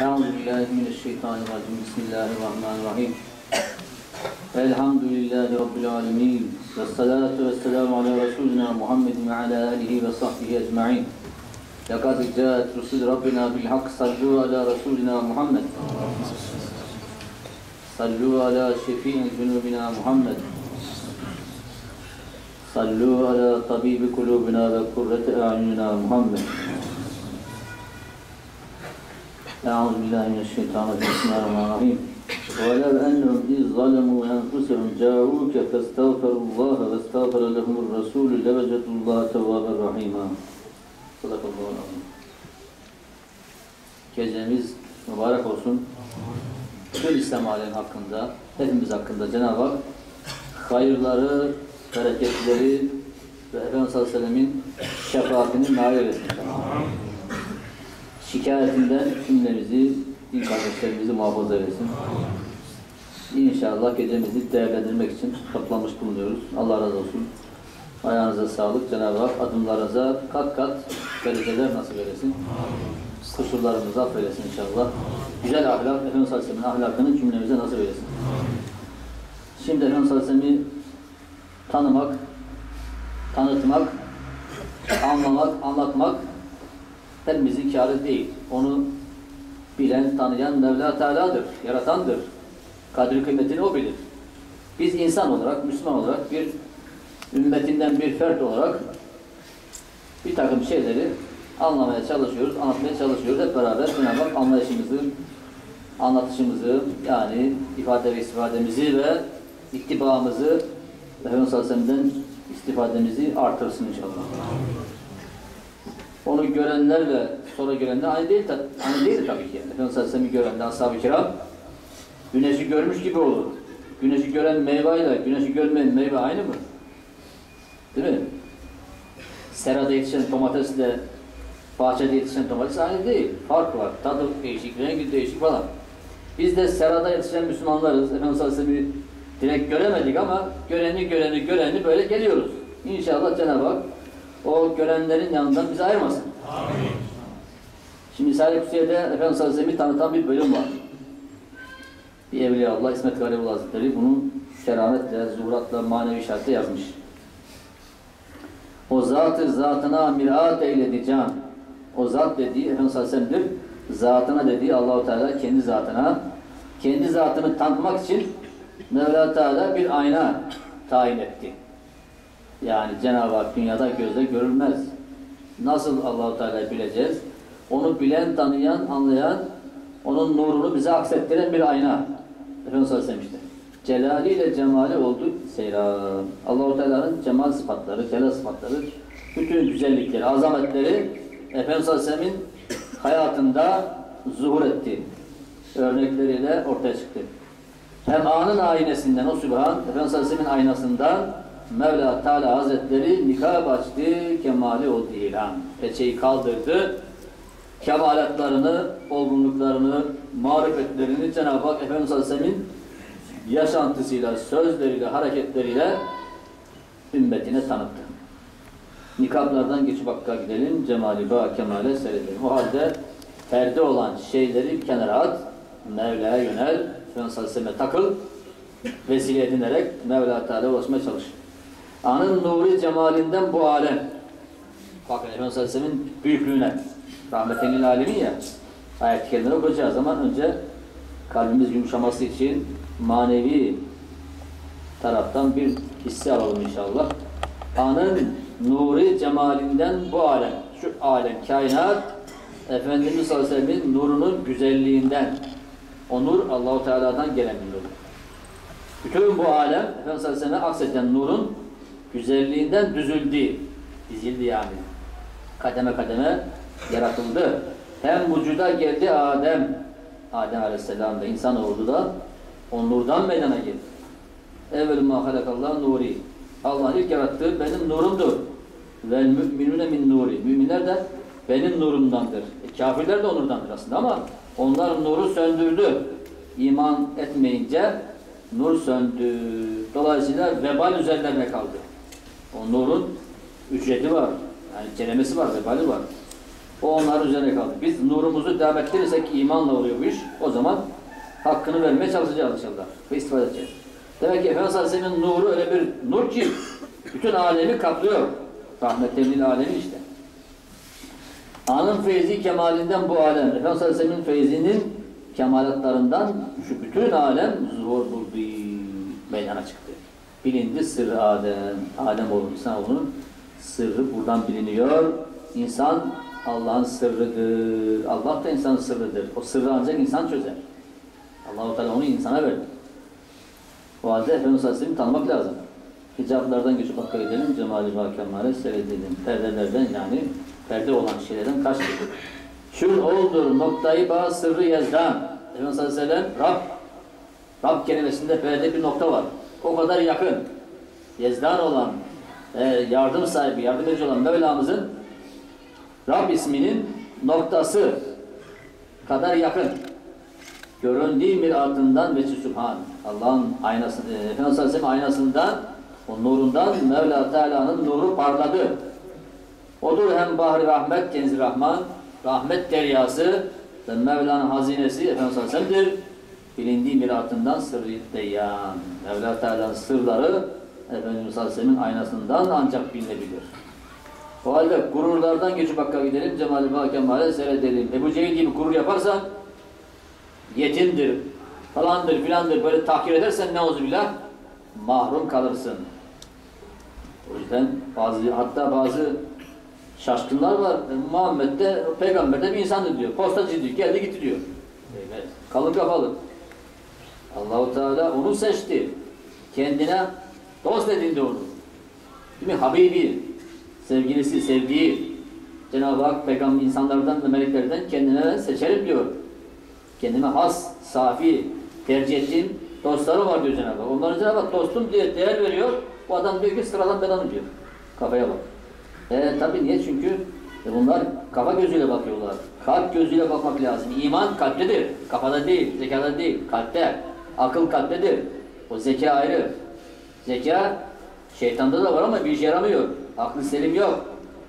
Euzubillahimineşşeytanirracim. Bismillahirrahmanirrahim. Elhamdülillahi Rabbil alemin. Vessalatu vesselamu ala Resulina Muhammedin ve ala alihi ve sahbihi ecma'in. Lekad câet Resul Rabbina bilhak. Sallu ala Resulina Muhammed. Sallu ala şefi'i cunubina Muhammed. Sallu ala tabibi kulubina ve kurreti a'yunina Muhammed. Euzubillahimineşşeytanirracim. Bismillahirrahmanirrahim. وَلَوْ أَنَّهُمْ إِذْ ظَلَمُوا أَنفُسَهُمْ جَاءُوكَ فَاسْتَغْفَرُوا اللّٰهَ وَاسْتَغْفَرَ لَهُمُ الرَّسُولُ لَوَجَدُوا اللّٰهَ تَوَّابًا رَحِيمًا. Sadakallahu aleyhi. Gecemiz mübarek olsun. Tüm İslam alemi hakkında, hepimiz hakkında Cenab-ı Hak hayırları, bereketleri ve Efendimiz sallallahu aleyhi ve sellemin şefaatini nail etsin. Şikayetinden cümlemizi, din kardeşlerimizi muhafaza eylesin. İnşallah gecemizi değerlendirmek için toplanmış bulunuyoruz. Allah razı olsun. Ayağınıza sağlık. Cenab-ı Hak adımlarınıza kat kat dereceler nasip eylesin. Kusurlarımızı affeylesin inşallah. Güzel ahlak, Efendimiz sallallahu aleyhi ve sellem'in ahlakını cümlemize nasip eylesin. Şimdi Efendimiz sallallahu aleyhi ve sellem'i tanımak, tanıtmak, anlamak, anlatmak hepimizin kârı değil. Onu bilen, tanıyan Mevla Teala'dır, yaratandır. Kadri kıymetini o bilir. Biz insan olarak, Müslüman olarak, bir ümmetinden bir fert olarak bir takım şeyleri anlamaya çalışıyoruz, anlatmaya çalışıyoruz. Hep beraber Cenab-ı Hak anlayışımızı, anlatışımızı, yani ifade ve istifademizi ve ittibaımızı, Efendimiz sallallahu aleyhi ve sellem'den istifademizi artırsın inşallah. Onu görenlerle sonra görenler aynı değil tabii ki. Efendimiz sallallahu aleyhi ve sellem'i görenler, ashab-ı kiram güneşi görmüş gibi olur. Güneşi gören meyveyle güneşi görmeyen meyve aynı mı? Değil mi? Serada yetişen domatesle bahçede yetişen domates aynı değil. Fark var. Tadı değişik, rengi değişik falan. Biz de serada yetişen Müslümanlarız. Efendimiz sallallahu aleyhi ve sellem'i direkt göremedik ama göreni böyle geliyoruz. İnşallah Cenab-ı Hak o görenlerin yanından bizi ayırmasın. Amin. Şimdi Risale-i Kutsiye'de Efendimiz sallallahu aleyhi ve sellem'i tanıtan bir bölüm var. Bir Evliyaullah İsmet Gariboğlu Hazretleri bunu kerametle, zuhuratla, manevi şartta yazmış. O zat-ı zatına mirat eyledi can. O zat dediği Efendimiz sallallahu aleyhi ve sellem'dir. Zatına dediği Allah-u Teala kendi zatına, kendi zatını tanıtmak için Mevla Teala bir ayna tayin etti. Yani Cenab-ı Hak dünyada gözle görülmez. Nasıl Allah-u Teala'yı bileceğiz? Onu bilen, tanıyan, anlayan, onun nurunu bize aksettiren bir ayna. Efendimiz sallallahu aleyhi ve sellem işte. Celaliyle cemali oldu seyran. Allah-u Teala'nın cemal sıfatları, celal sıfatları, bütün güzellikleri, azametleri Efendimiz sallallahu aleyhi ve sellemin hayatında zuhur etti. Örnekleriyle ortaya çıktı. Hem anın aynesinden, o Sübhan, Efendimiz sallallahu aleyhi ve sellemin aynasından Mevla Teala Hazretleri nikab açtı, kemali oldu ilan. Peçeyi kaldırdı, kemalatlarını, olgunluklarını, marifetlerini Cenab-ı Hak Efendimiz sallallahu aleyhi ve sellemin yaşantısıyla, sözleriyle, hareketleriyle ümmetine tanıttı. Nikablardan geçip hakka gidelim, cemali ba kemale seyredelim. O halde perde olan şeyleri bir kenara at, Mevla'ya yönel, Efendimiz sallallahu aleyhi ve selleme takıl, vesile edinerek Mevla Teala ulaşmaya çalış. Anın nuri cemalinden bu alem. Bakın Efendimiz sallallahu aleyhi ve sellemin büyüklüğüne. Rahmetin lil alemin ya. Ayet-i kerimeleri okuyacağız zaman önce kalbimiz yumuşaması için manevi taraftan bir hisse alalım inşallah. Anın nuri cemalinden bu alem. Şu alem, kainat Efendimiz sallallahu aleyhi ve sellemin nurunun güzelliğinden. O nur Allah-u Teala'dan gelen bir nur. Bütün bu alem Efendimiz sallallahu aleyhi ve sellem'e akseden nurun güzelliğinden düzüldü, dizildi yani. Kademe kademe yaratıldı. Hem vücuda geldi Adem aleyhisselam da, insanoğlu da o nurdan meydana geldi. Evvelü mâ halakallahu nuri. Allah'ın ilk yarattığı benim nurumdur. Vel mü'minune min nuri. Müminler de benim nurumdandır. Kafirler de o nurdandır aslında ama onlar nuru söndürdü. İman etmeyince nur söndü. Dolayısıyla vebal üzerlerine kaldı. O nurun ücreti var. Yani ceremesi var, vebali var. O onların üzerine kaldı. Biz nurumuzu devam ettirirsek imanla oluyor bu iş. O zaman hakkını vermeye çalışacağız inşallah. Ve istifade edeceğiz. Demek ki Efendimiz Aleyhisselam'ın nuru öyle bir nur ki bütün alemi kaplıyor. Rahmetlil alemi işte. Anın feyzi kemalinden bu alem. Efendimiz Aleyhisselam'ın feyzinin kemalatlarından şu bütün alem zuhur buldu, meydana çıktı. Bilindi sırrı Adem. Adem oğlu, insanoğlunun sırrı buradan biliniyor. İnsan Allah'ın sırrıdır. Allah da insanın sırrıdır. O sırrı ancak insan çözer. Allah-u Teala onu insana verdi. O halde Efendimiz Aleyhisselam'ı tanımak lazım. Hicaplardan geçip hakka edelim, cemali ve kemale seyredelim. Perdelerden yani perde olan şeylerden kaçtık. Şun oldur noktayı bağ sırrı yazdan. Efendimiz Aleyhisselam Rab kelimesinde perde bir nokta var. O kadar yakın. Yezdan olan, yardım sahibi, yardım edici olan Mevlamızın Rab isminin noktası kadar yakın. Göründüğü miratından ve Sübhan. Allah'ın aynası, Efendimiz Aleyhisselam aynasından, o nurundan Mevla Teala'nın nuru parladı. Odur hem bahri rahmet, kenzi rahman, rahmet deryası ve Mevla'nın hazinesi Efendimiz Aleyhisselam'dır. Bilindiği miratından sırrı deyyan. Mevla Teala'nın sırları Efendimiz Aleyhisselam'ın aynasından ancak bilinebilir. O halde gururlardan geçip hakka gidelim, cemali ve kemale seyredelim. Ebu Cehil gibi gurur yaparsan, yetimdir, falandır, filandır böyle tahkir edersen neuzubillah mahrum kalırsın. O yüzden hatta bazı şaşkınlar var. Muhammed de peygamber de bir insandır diyor. Postacı diyor, geldi gitti diyor. Evet. Kalın kafalı. Allah-u Teala onu seçti. Kendine dost edindi onu. Değil mi? Habibi, sevgilisi, sevdiği. Cenab-ı Hak peygamber insanlardan ve meleklerden kendine seçerim diyor. Kendime has, safi, tercih ettiğim dostları var diyor Cenab-ı Hak. Onlara Cenab-ı Hak dostum diye değer veriyor. Bu adam diyor ki sıradan belanı diyor. Kafaya bak. Tabii niye? Çünkü bunlar kafa gözüyle bakıyorlar. Kalp gözüyle bakmak lazım. İman kalptedir. Kafada değil, zekada değil. Kalpte. Akıl kalptedir. O zeka ayrı. Zeka şeytanda da var ama bir işe yaramıyor. Aklı selim yok.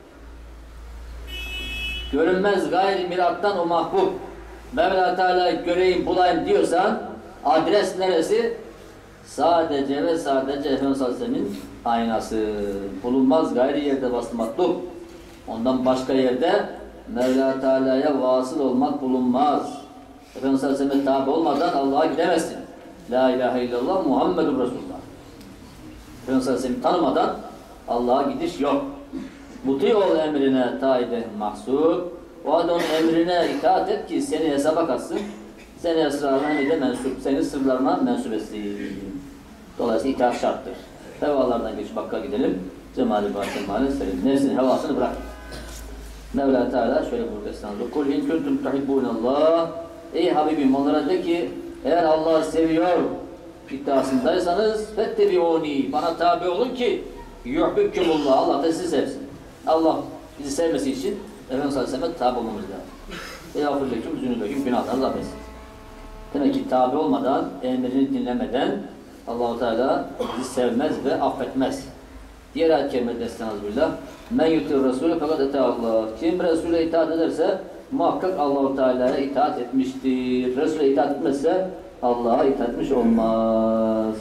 Görünmez gayri mirattan o mahbub. Mevla Teala'yı göreyim, bulayım diyorsan adres neresi? Sadece ve sadece Efendimiz Aleyhisselam'ın aynası. Bulunmaz gayri yerde vasıl matlub. Ondan başka yerde Mevla Teala'ya vasıl olmak bulunmaz. Efendimiz Aleyhisselam'a tabi olmadan Allah'a gidemezsin. La ilahe illallah Muhammedur Resulullah. Efendimiz Aleyhisselam'ı tanımadan Allah'a gidiş yok. Muti ol emrine taide mahsur. O halde onun emrine itaat et ki seni hesaba katsın. Seni esrarına de mensup. Seni sırlarına mensup etsin. Dolayısıyla itaat şarttır. Hevalardan geçip hakka gidelim. Cemali bahsemali selim. Nefsinin hevasını bırak. Mevla Teala şöyle buyurdu Estağfurullah. Kul in kuntum tuhibbunallah. Ey Habibim onlara de ki eğer Allah'ı seviyor iddiasındaysanız fettebi'uni. Bana tabi olun ki yuhbibkumullah. Allah da sizi sevsin. Allah bizi sevmesi için Efendimiz Aleyhisselam'a tabi olmamız lazım. Eyvafirlekum zünübeküm günahlarınızı affetsin. Demek ki tabi olmadan, emrini dinlemeden Allah-u Teala bizi sevmez ve affetmez. Diğer ayet-i kerimede Estağfirullah. Men yutir Resulü fakat ete Allah. Kim Resul'e itaat ederse muhakkak Allah-u Teala'ya itaat etmiştir. Resul'e itaat etmezse Allah'a itaat etmiş olmaz.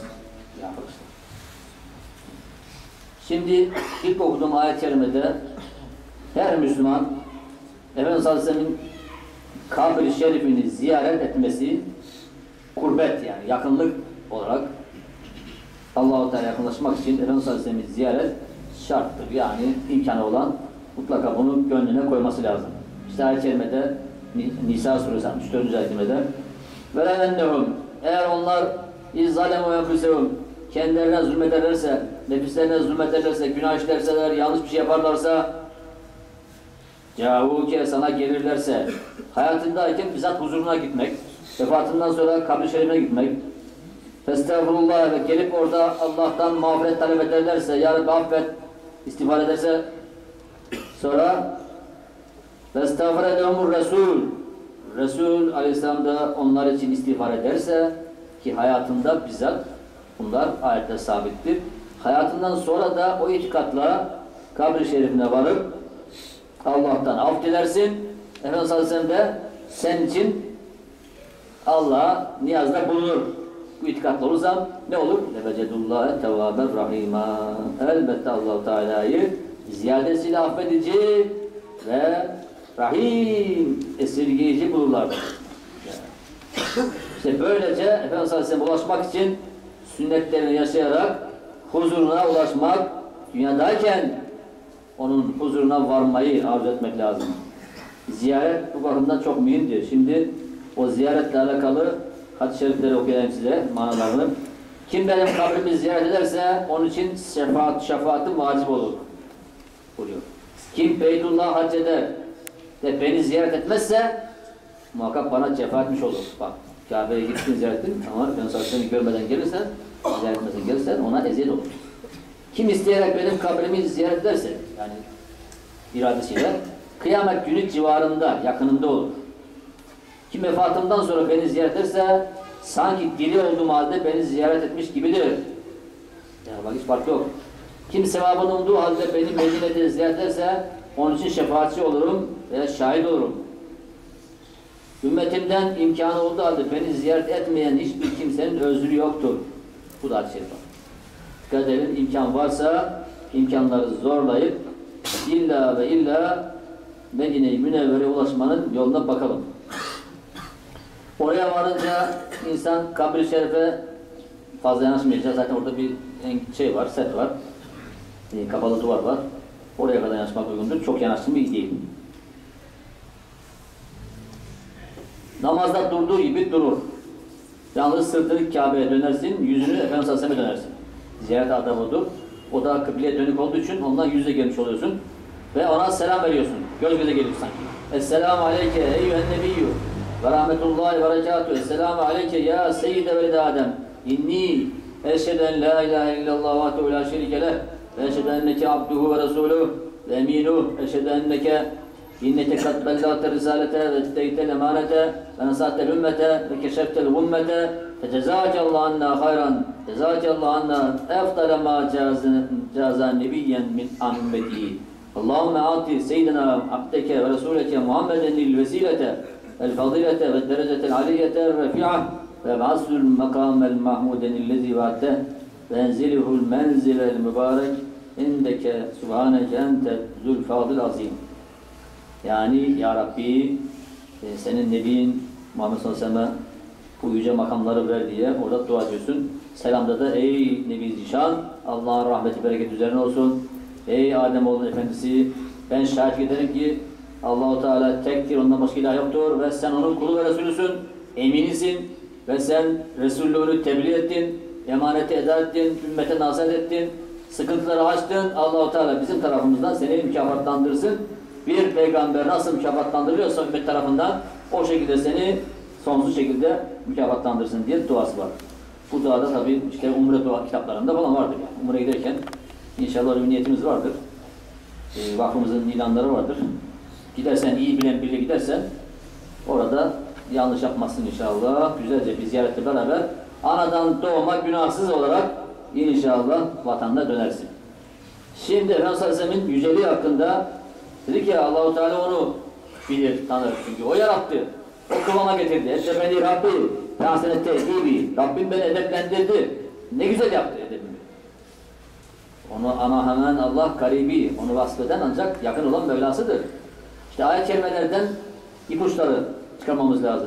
Şimdi ilk okuduğum ayet-i kerimede her Müslüman Efendimiz Aleyhisselam'ın kabri şerifini ziyaret etmesi kurbet yani yakınlık olarak Allah-u Teala yakınlaşmak için Efendimiz Aleyhisselam'ı ziyaret şarttır. Yani imkanı olan mutlaka bunu gönlüne koyması lazım. İşte ayet-i kerimede Nisa suresi 64. ayet-i kerimede وَلَاَنَّهُمْ eğer onlar اِذْظَلَمُوا اَنْفُسَهُمْ kendilerine zulmederlerse, nefislerine zulmederlerse, günah işlerseler, yanlış bir şey yaparlarsa Câvûke sana gelirlerse hayatındayken bizzat huzuruna gitmek, vefatından sonra kabri şerifine gitmek, Estağfurullah ve gelip orada Allah'tan mağfiret talep ederlerse, ya Rabbi affet, istiğfar ederse, sonra Estağfurullah Resul Aleyhisselam da onlar için istiğfar ederse ki hayatında bizzat bunlar ayette sabittir. Hayatından sonra da o itikatla kabri şerifine varıp Allah'tan af dilersin. Efendimiz sallallahu aleyhi ve sellem de senin için Allah'a niyazda bulunur. Bu itikatlı olursan ne olur? Lebecedullâhe tevâber rahîmâ. Elbette Allah-u Teala'yı ziyadesiyle affedici ve rahim, esirgeyici bulurlar. İşte böylece Efendimiz sallallahu aleyhi ve sellem ulaşmak için sünnetlerini yaşayarak huzuruna ulaşmak, dünyadayken onun huzuruna varmayı arzu etmek lazım. Ziyaret bu bakımdan çok mühimdir. Şimdi o ziyaretle alakalı hadis-i şerifleri okuyayım size manalarını. Kim benim kabrimi ziyaret ederse onun için şefaatim vacip olur buyuruyor. Kim Beytullah'a hac eder ve beni ziyaret etmezse muhakkak bana cefa etmiş olur. Bak Kabe'ye gittin ziyaret ettin ama ben seni görmeden gelirsen, ziyaret etmesen gelirsen ona eziyet olur. Kim isteyerek benim kabrimi ziyaret ederse yani iradesiyle kıyamet günü civarında, yakınında olur. Kim vefatımdan sonra beni ziyaret ederse sanki diri olduğum halde beni ziyaret etmiş gibidir. Yani bak hiç fark yok. Kim sevabın olduğu halde beni Medine'de ziyaret ederse onun için şefaatçi olurum veya şahit olurum. Ümmetimden imkanı olduğu halde beni ziyaret etmeyen hiçbir kimsenin özrü yoktur. Bu da hadis-i şerif. Dikkat edin, imkan varsa imkanları zorlayıp illa ve illa Medine-i Münevvere'ye ulaşmanın yoluna bakalım. Oraya varınca insan kabri şerife fazla yanaşmayacak. Zaten orada bir şey var, set var. Kapalı duvar var. Oraya kadar yanaşmak uygundur. Çok yanaştım iyi değil. Namazda durduğu gibi durur. Yalnız sırtını Kabe'ye dönersin, yüzünü Efendimiz Aleyhisselam'a dönersin. Ziyaret adabıdır. O da kıbleye dönük olduğu için ondan yüzle gelmiş oluyorsun. Ve ona selam veriyorsun. Göz göze geliyorsun sanki. Esselamu aleyke eyyühen nebiyyü ve rahmetullahi ve berekatuhu. Esselamu aleyke ya seyyide veled Adem. İnni eşhedü en la ilahe illallah ve la şerike leh ve eşhedü enneke abduhu ve resuluh ve eminuh. Eşhedü enneke inneke kad bellagte risalete ve etteytel emanete ve nasatel ümmete ve keşeftel gummete fe cezakallahu anna hayran cezakallahu anna efdale ma cazan nebiyyen min ammeti. Allahümme ati seyyidina abdeke ve resuleke Muhammeden il vesilete el fadilete ve derecetel aliyete refi'ah ve ba'asul makamel mahmuden illezi vaateh ve enzilihul menzilel mübarek indeke subhaneke ente zülfadil azim. Yani ya Rabbi senin Nebin Muhammed sallallahu aleyhi ve sellem'e bu yüce makamları ver diye orada dua ediyorsun. Selamda da ey Nebi Zişan Allah'ın rahmeti bereket üzerine olsun. Ey Ademoğlu'nun efendisi ben şahit ederim ki Allah-u Teala tektir, ondan başka ilah yoktur ve sen onun kulu ve Resulüsün, eminisin ve sen Resullüğünü tebliğ ettin, emaneti eda ettin, ümmete nasihat ettin, sıkıntıları açtın. Allah-u Teala bizim tarafımızdan seni mükafatlandırsın. Bir peygamber nasıl mükafatlandırılıyorsa ümmet tarafından o şekilde seni sonsuz şekilde mükafatlandırsın diye duası var. Bu duada tabi işte umre dua kitaplarında falan vardır yani. Umre'ye giderken İnşallah bir niyetimiz vardır. Vakfımızın ilanları vardır. Gidersen, iyi bilen biriyle gidersen orada yanlış yapmazsın inşallah. Güzelce bir ziyaretle beraber anadan doğma günahsız olarak inşallah vatanına dönersin. Şimdi Efendimiz Aleyhisselam'ın yüceliği hakkında dedi ki Allah-u Teala onu bilir, tanır. Çünkü o yarattı. O kıvama getirdi. Ettebeni Rabbi, fehasene tehdibi. Rabbim beni edeplendirdi. Ne güzel yaptı edebimi. Onu ama hemen Allah karibi, onu vasfeden ancak yakın olan Mevlasıdır. İşte ayet-i kerimelerden ipuçları çıkarmamız lazım.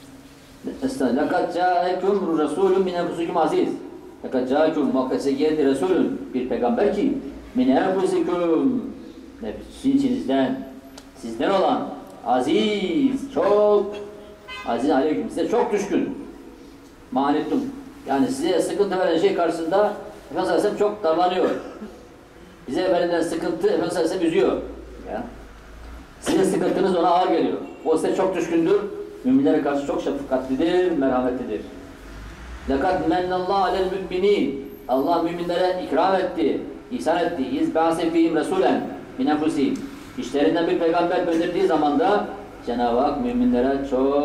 لَقَدْ جَاءَكُمْ رَسُولٌ مِنْ اَنْفُسِكُمْ عَزِيزٌ لَقَدْ جَاءَكُمْ muhakkese geldi Resulün, bir peygamber ki مِنْ اَنْفُسِكُمْ sizin içinizden, sizden olan aziz, çok aziz aleyküm, size çok düşkün manettum. Yani size sıkıntı veren şey karşısında Efendimiz Aleyhisselam çok darlanıyor. Bize verilen sıkıntı Efendimiz Aleyhisselam üzüyor. Ya. Sizin sıkıntınız ona ağır geliyor. O size çok düşkündür. Müminlere karşı çok şefkatlidir, merhametlidir. لَقَدْ مَنَّ اللّٰهُ عَلَى الْمُؤْمِنِينَ Allah müminlere ikram etti, ihsan etti. اِذْ بَعْسَ فِيهِمْ رَسُولًا مِنْ اَنْفُسِهِمْ İşlerinden bir peygamber gönderdiği zaman da Cenab-ı Hak müminlere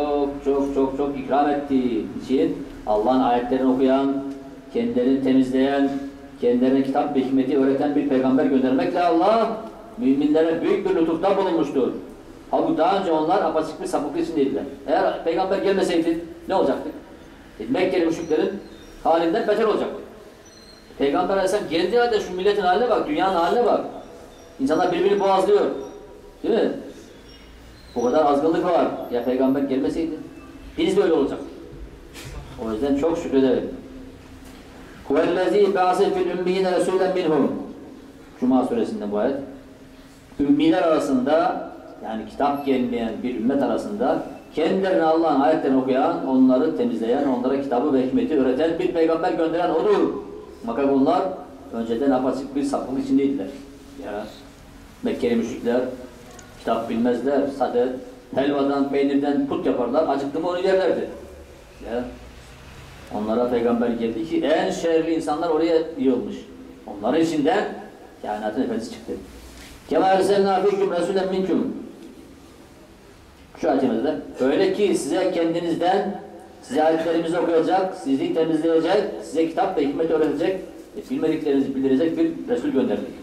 çok ikram ettiği için Allah'ın ayetlerini okuyan, kendilerini temizleyen, kendilerine kitap ve hikmeti öğreten bir peygamber göndermekle Allah müminlere büyük bir lütufta bulunmuştur. Halbuki daha önce onlar apaçık bir sapıklık içindeydiler. Eğer peygamber gelmeseydi ne olacaktı? Mekkeli müşriklerin halinden beter olacaktı. Peygamber Aleyhisselam geldiği halde şu milletin haline bak, dünyanın haline bak. İnsanlar birbirini boğazlıyor. Değil mi? Bu kadar azgınlık var. Ya peygamber gelmeseydi biz de öyle olacaktık. O yüzden çok şükredelim. Huvellezî bâse fil ümmiyine resûlen minhum. Cuma suresinde bu ayet. Ümmiler arasında, yani kitap gelmeyen bir ümmet arasında kendilerine Allah'ın ayetlerini okuyan, onları temizleyen, onlara kitabı ve hikmeti öğreten bir peygamber gönderen odur. Fakat bunlar önceden apaçık bir sapıklık içindeydiler. Ya, Mekkeli müşrikler kitap bilmezler, sade helvadan, peynirden put yaparlar, acıktı mı onu yerlerdi. Ya, onlara peygamber geldi ki en şerli insanlar oraya yığılmış. Onların içinden kainatın efendisi çıktı. Kema erselnâ fîküm resûlen minküm. Şu ayetimizde öyle ki size kendinizden, size ayetlerimizi okuyacak, sizi temizleyecek, size kitap ve hikmet öğretecek, bilmediklerinizi bildirecek bir Resul gönderdik.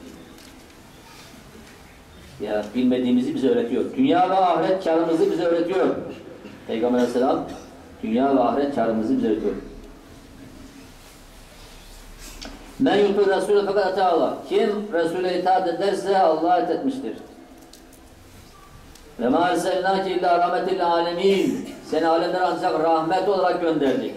Ya bilmediğimizi bize öğretiyor. Dünya ve ahiret kârımızı bize öğretiyor. Peygamber Aleyhisselam dünya ve ahiret kârımızı bize öğretiyor. Men yutur Resulü fakat ata Allah. Kim Resul'e itaat ederse Allah'a itaat etmiştir. Ve mâ erselnâke illâ rahmetil âlemîn. Seni alemlere ancak rahmet olarak gönderdik.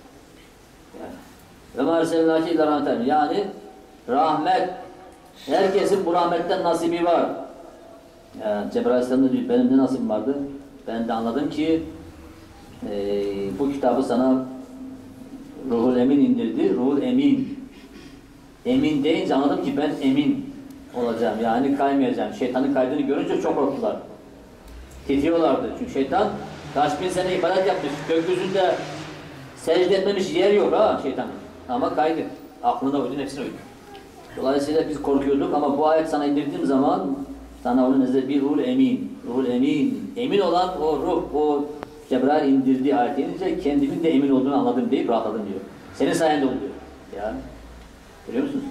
Ve mâ erselnâke illâ rahmetil âlemîn. Yani rahmet, herkesin bu rahmetten nasibi var. Yani Cebrail Aleyhisselam diyor, benim de nasibim vardı. Ben de anladım ki bu kitabı sana Ruhul Emin indirdi. Ruhul Emin. Emin deyince anladım ki ben emin olacağım. Yani kaymayacağım. Şeytanın kaydını görünce çok korktular. Titriyorlardı. Çünkü şeytan kaç bin sene ibadet yapmış. Gökyüzünde secde etmemiş yer yok ha şeytanın. Ama kaydı. Aklına uydun, hepsine uydun. Dolayısıyla biz korkuyorduk ama bu ayet sana indirdiğim zaman sana onun nezle bir ruhul emin. Ruhul emin. Emin olan o ruh, o Cebrail indirdiği ayet inince kendimin de emin olduğunu anladım deyip rahatladım diyor. Senin sayende oluyor. Ya. Görüyor musunuz?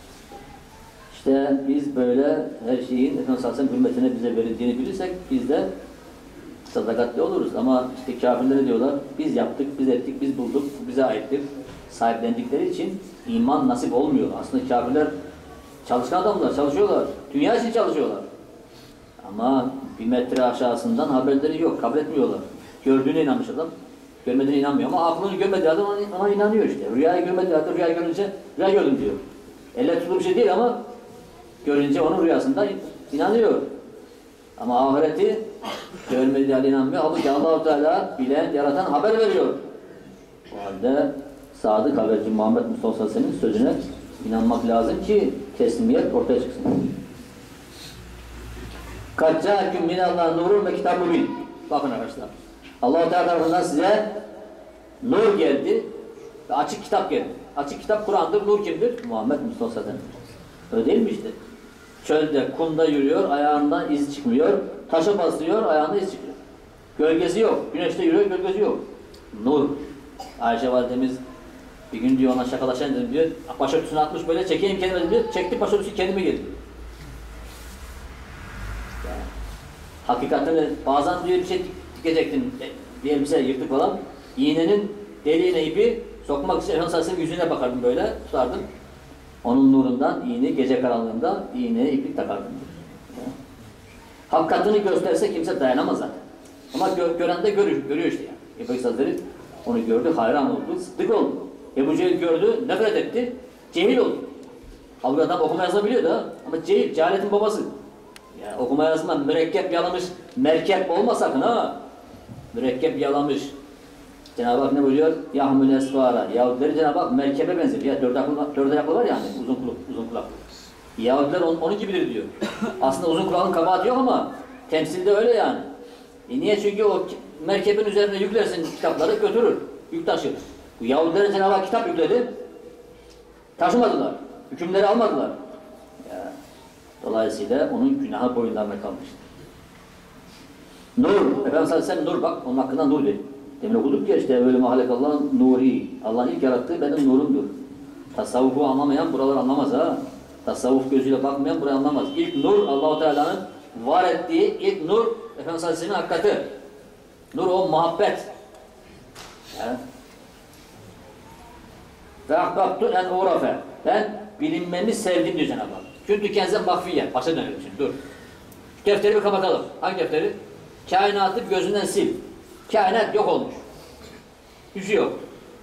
İşte biz böyle her şeyin Efendimiz Aleyhisselam hürmetine bize verildiğini bilirsek biz de sadakatli oluruz. Ama işte kafirlere diyorlar, biz yaptık, biz ettik, biz bulduk, bize aittir. Sahiplendikleri için iman nasip olmuyor. Aslında kafirler çalışkan adamlar, çalışıyorlar. Dünya için çalışıyorlar. Ama bir metre aşağısından haberleri yok, kabul etmiyorlar. Gördüğüne inanmış adam, görmediğine inanmıyor ama aklını görmediği adam ona inanıyor işte. Rüyayı görmediği adam rüyayı görünce rüya gördüm diyor. Elle tutulur bir şey değil ama görünce onun rüyasında inanıyor. Ama ahireti görmediği halde inanmıyor. Halbuki Allah-u Teala bilen, yaratan haber veriyor. O halde sadık haberci Muhammed Mustafa Aleyhisselam'ın sözüne inanmak lazım ki teslimiyet ortaya çıksın. Kaccâküm minallâh nurun ve kitab-ı mübin. Bakın arkadaşlar. Allah-u Teala tarafından size nur geldi ve açık kitap geldi. Açık kitap Kur'an'dır, nur kimdir? Muhammed Mustafa Aleyhisselam. Öyle değil mi işte? Çölde, kumda yürüyor, ayağından iz çıkmıyor. Taşa basıyor, ayağında iz çıkıyor. Gölgesi yok. Güneşte yürüyor, gölgesi yok. Nur. Ayşe validemiz bir gün diyor ona şakalaşan dedim diyor. Başörtüsünü atmış böyle çekeyim kendime diyor. Çekti başörtüsü kendime geldi. Yani, hakikatini bazen diyor bir şey dikecektin. Bir elbise yırtık falan. İğnenin deliğine ipi sokmak için Efendimiz Aleyhisselam'ın yüzüne bakardım böyle tutardım. Onun nurundan iğne gece karanlığında iğneye iplik takardım. Yani. Hakikatini gösterse kimse dayanamaz zaten. Ama gören de görüyor işte yani. Ebu Hazretleri onu gördü, hayran oldu, sıddık oldu. Ebu Cehil gördü, nefret etti, cehil oldu. Halbuki adam okuma yazma biliyordu ha. Ama cehil, cehaletin babası. Yani okuma yazma mürekkep yalamış, merkep olma sakın ha. Mürekkep yalamış. Cenab-ı Hak ne buyuruyor? Yahmül esfara. Yahudileri Cenab-ı Hak merkebe benzer. Ya dört ayaklı var ya hani uzun kulaklı. Yahudiler onun gibidir diyor. Aslında uzun kulağın kabahati yok ama temsilde öyle yani. Niye? Çünkü o merkebin üzerine yüklersin kitapları götürür. Yük taşır. Bu Yahudilere Cenab-ı Hak kitap yükledi. Taşımadılar. Hükümleri almadılar. Ya. Dolayısıyla onun günahı boyunlarına kalmıştı. Nur. Efendimiz Aleyhisselam nur bak. Onun hakkında nur dedi. Demin okuduk ya işte böyle mahalekallah nuri. Allah'ın ilk yarattığı benim nurumdur. Tasavvufu anlamayan buraları anlamaz ha. Tasavvuf gözüyle bakmayan burayı anlamaz. İlk nur Allah-u Teala'nın var ettiği ilk nur Efendimiz Aleyhisselam'ın hakikati. Nur o muhabbet. Yani. Ve ahbabtu en uğrafe. Ben bilinmemi sevdim diyor Cenab-ı Hak. Çünkü kendinize mahfiyen. Başa dönelim şimdi dur. Defteri bir kapatalım. Hangi defteri? Kainatı gözünden sil. Kainat yok olmuş. Yüzü yok.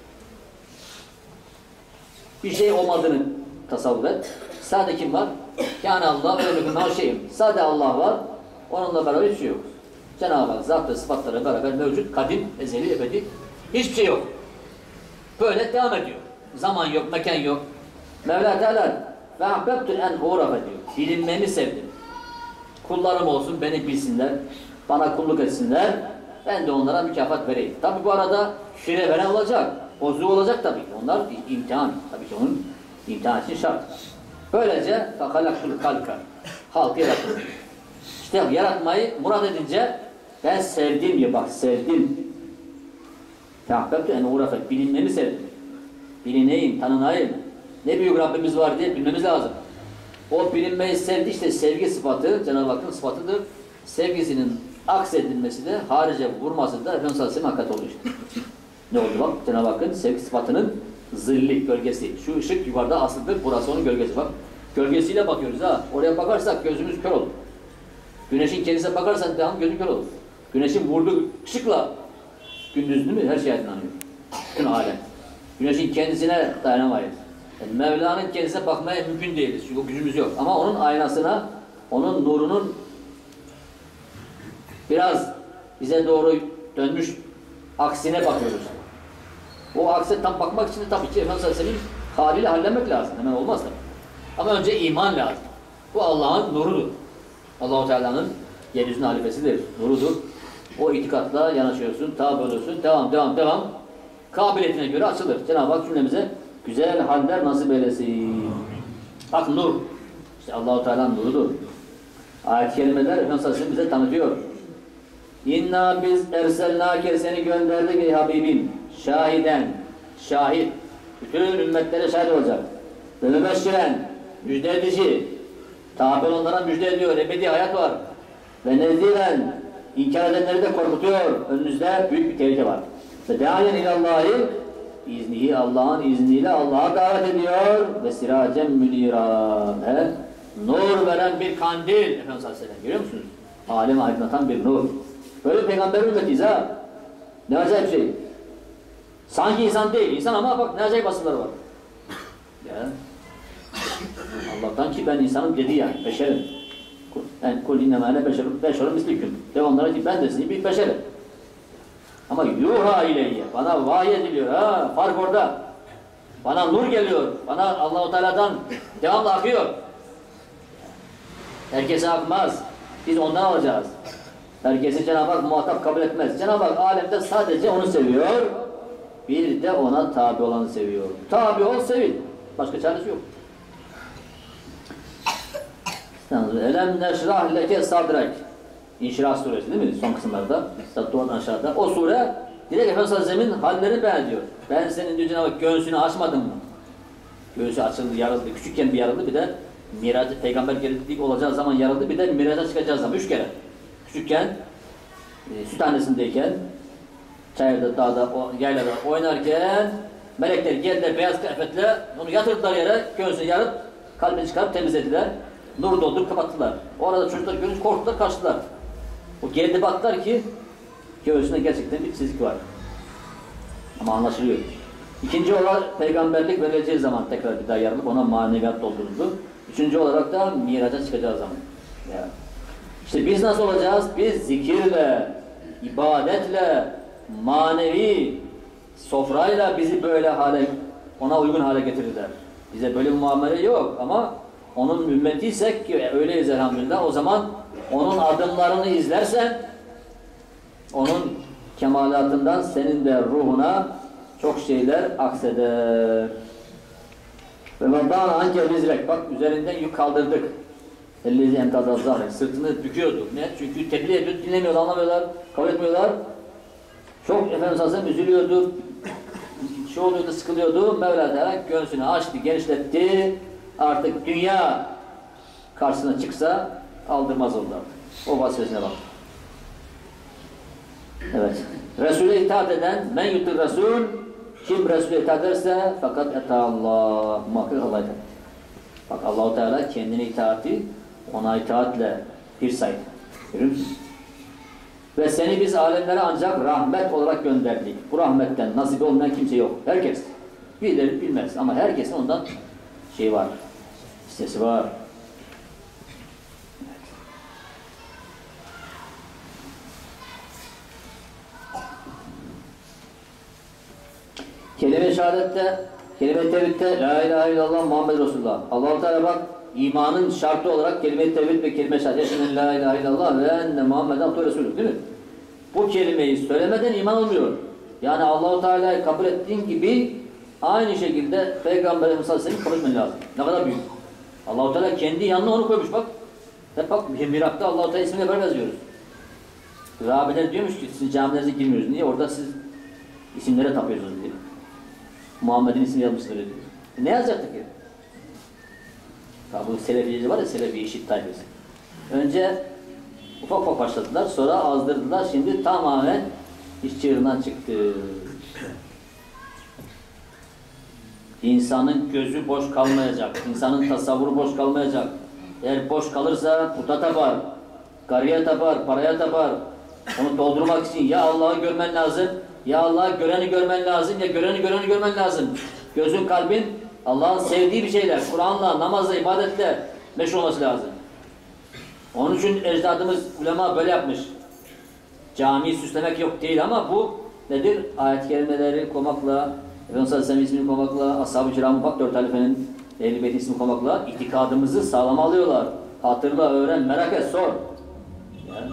Bir şey olmadığını tasavvur et. Sadece kim var? Kâne Allah ve lükûmâ şeyim. Sadece Allah var. Onunla beraber hiçbir şey yok. Cenab-ı Hak zat ve sıfatları beraber mevcut. Kadim, ezeli, ebedi. Hiçbir şey yok. Böyle devam ediyor. Zaman yok, mekan yok. Mevla Teala ve ahbebtü en uğrafe diyor. Bilinmemi sevdim. Kullarım olsun, beni bilsinler. Bana kulluk etsinler. Ben de onlara mükafat vereyim. Tabi bu arada fire veren olacak. Bozuğu olacak tabii ki. Onlar imtihan. Tabii ki onun imtihan için şart. Böylece فَخَلَقْتُ الْخَلْقَ halkı yarattım. İşte yaratmayı murad edince ben sevdim ya bak sevdim. فَحْبَبْتُ en uğrafet. Bilinmemi sevdim. Bilineyim, tanınayım. Ne büyük Rabbimiz var diye bilmemiz lazım. O bilinmeyi sevdi işte sevgi sıfatı Cenab-ı Hakk'ın sıfatıdır. Sevgisinin aksedilmesi de harice vurması da Efendimiz Aleyhisselam hakikat oluyor işte. Ne oldu bak? Cenab-ı Hakk'ın sevgi sıfatının zilli, gölgesi. Şu ışık yukarıda asıldır, burası onun gölgesi bak. Gölgesiyle bakıyoruz ha. Oraya bakarsak gözümüz kör olur. Güneşin kendisine bakarsak devam gözün kör olur. Güneşin vurduğu ışıkla gündüz değil mi? Her şey aydınlanıyor. Bütün alem. Güneşin kendisine dayanamayız. Yani Mevla'nın kendisine bakmaya mümkün değiliz. Çünkü o gücümüz yok. Ama onun aynasına, onun nurunun biraz bize doğru dönmüş aksine bakıyoruz. O akse tam bakmak için de tabii ki Efendimiz Aleyhisselam'ın haliyle hallemek lazım. Hemen olmaz tabii. Ama önce iman lazım. Bu Allah'ın nurudur. Allah-u Teala'nın yeryüzünün halifesidir. Nurudur. O itikatla yanaşıyorsun, tabi olursun. Devam. Kabiliyetine göre açılır. Cenab-ı Hak cümlemize güzel haller nasip eylesin. Bak nur. İşte Allah-u Teala'nın nurudur. Ayet-i kerimeler Efendimiz Aleyhisselam bize tanıtıyor. İnna biz erselnâke seni gönderdik ey Habibim. Şahiden, şahit. Bütün ümmetlere şahit olacak. Ve mübeşşiren, müjde edici. Tabi onlara müjde ediyor. Ebedi hayat var. Ve neziren, inkar edenleri de korkutuyor. Önünüzde büyük bir tehlike var. Ve dâyen ilallâhi iznihi Allah'ın izniyle Allah'a davet ediyor. Ve siracen münîrâ. Nur veren bir kandil. Efendimiz Aleyhisselam görüyor musunuz? Alemi aydınlatan bir nur. Böyle peygamber ümmetiyiz ha. Ne acayip şey. Sanki insan değil. İnsan ama bak ne acayip asılları var. Ya. Allah'tan ki ben insanım dedi yani. Beşerim. Yani kul innemâne beşerim misliküm. De onlara ki ben de sizin bir beşerim. Ama yuha ileyye. Bana vahiy ediliyor. Ha, fark orada. Bana nur geliyor. Bana Allah-u Teala'dan devamlı akıyor. Herkese akmaz. Biz ondan alacağız. Herkesi Cenab-ı Hak muhatap kabul etmez. Cenab-ı Hak alemde sadece onu seviyor. Bir de ona tabi olanı seviyor. Tabi ol, sevil. Başka çaresi yok. Elem neşrah leke sadrek. İnşirah suresi değil mi? Son kısımlarda. Doğrudan aşağıda. O sure direkt Efendimiz Aleyhisselam'ın hallerini beyan ediyor. Ben senin diyor Cenab-ı Hak göğsünü açmadım mı? Göğsü açıldı, yarıldı. Küçükken bir yarıldı, bir de Miraç, peygamber gelip olacağı zaman yarıldı, bir de Miraç'a çıkacağı zaman 3 kere. Küçükken, süt annesindeyken, çayırda, dağda, yaylada oynarken melekler geldiler beyaz kıyafetle, onu yatırdılar yere, göğsünü yarıp, kalbini çıkarıp temizlediler. Nur doldurup kapattılar. Orada çocuklar görünce korktular, kaçtılar. O geldi baktılar ki, göğsünde gerçekten bir çizik var. Ama anlaşılıyor. İkinci olarak peygamberlik verileceği zaman tekrar bir daha yarılıp ona maneviyat dolduruldu. Üçüncü olarak da miraca çıkacağı zaman. Yani. İşte biz nasıl olacağız? Biz zikirle, ibadetle, manevi sofrayla bizi böyle hale, ona uygun hale getirirler. Bize böyle bir muamele yok ama onun ümmetiysek ki öyleyiz elhamdülillah, o zaman onun adımlarını izlersen onun kemalatından senin de ruhuna çok şeyler akseder. Ve vaddâna anke vizrek. Bak üzerinden yük kaldırdık. Ellezi entazaz zahre. Sırtını büküyordu. Ne? Çünkü tebliğ ediyor, dinlemiyorlar, anlamıyorlar, kabul etmiyorlar. Çok Efendimiz Aleyhisselam üzülüyordu. Oluyordu, sıkılıyordu. Mevla Teala göğsünü açtı, genişletti. artık dünya karşısına çıksa aldırmaz onlar. O vazifesine bak. Evet. Resul'e itaat eden men yutir Resul, kim Resul'e itaat ederse fakat etâllâh, muhakkak Allah'a itaat. Bak Allah-u Teala kendine itaati ona itaatle bir saydı. Görüyor musun? Ve seni biz alemlere ancak rahmet olarak gönderdik. Bu rahmetten nasip olmayan kimse yok. Herkes. Bilir bilmez ama herkesin ondan şey var. İstesi var. Kelime-i şehadette, kelime-i tevhidde la ilahe illallah Muhammed Resulullah. Allah-u Teala bak imanın şartı olarak kelime-i tevhid ve kelime-i şehadet la ilahe illallah ve enne Muhammeden Abdü Resulü değil mi? Bu kelimeyi söylemeden iman olmuyor. Yani Allah-u Teala'yı kabul ettiğin gibi aynı şekilde Peygamber Efendimiz'in seni kabul etmen lazım. Ne kadar büyük. Allah-u Teala kendi yanına onu koymuş bak. Hep bak mirakta Allah-u Teala ismini beraber yazıyoruz. Rabiler diyormuş ki sizin camilerinize girmiyoruz. Niye? Orada siz isimlere tapıyorsunuz diye. Muhammed'in ismini yazmışsın öyle diyor. Ne yazacaktık ya? Bu Selefiyeci var ya, Selefi işit tayfesi. Önce ufak ufak başladılar, sonra azdırdılar, şimdi tamamen iş çığırından çıktı. İnsanın gözü boş kalmayacak, insanın tasavvuru boş kalmayacak. Eğer boş kalırsa puta tapar, karıya tapar, paraya tapar. Onu doldurmak için ya Allah'ı görmen lazım, ya Allah'ı göreni görmen lazım, ya göreni görmen lazım. Gözün, kalbin Allah'ın sevdiği bir şeyler, Kur'an'la, namazla, ibadetle meşhur olması lazım. Onun için ecdadımız, ulema böyle yapmış. Camiyi süslemek yok değil ama bu nedir? Ayet-i kerimeleri koymakla, Efendimiz Aleyhisselam ismini koymakla, Ashab-ı Kiram-ı Pak Dört Halife'nin Ehl-i Beyt ismini koymakla itikadımızı sağlam alıyorlar. Hatırla, öğren, merak et, sor. Yani,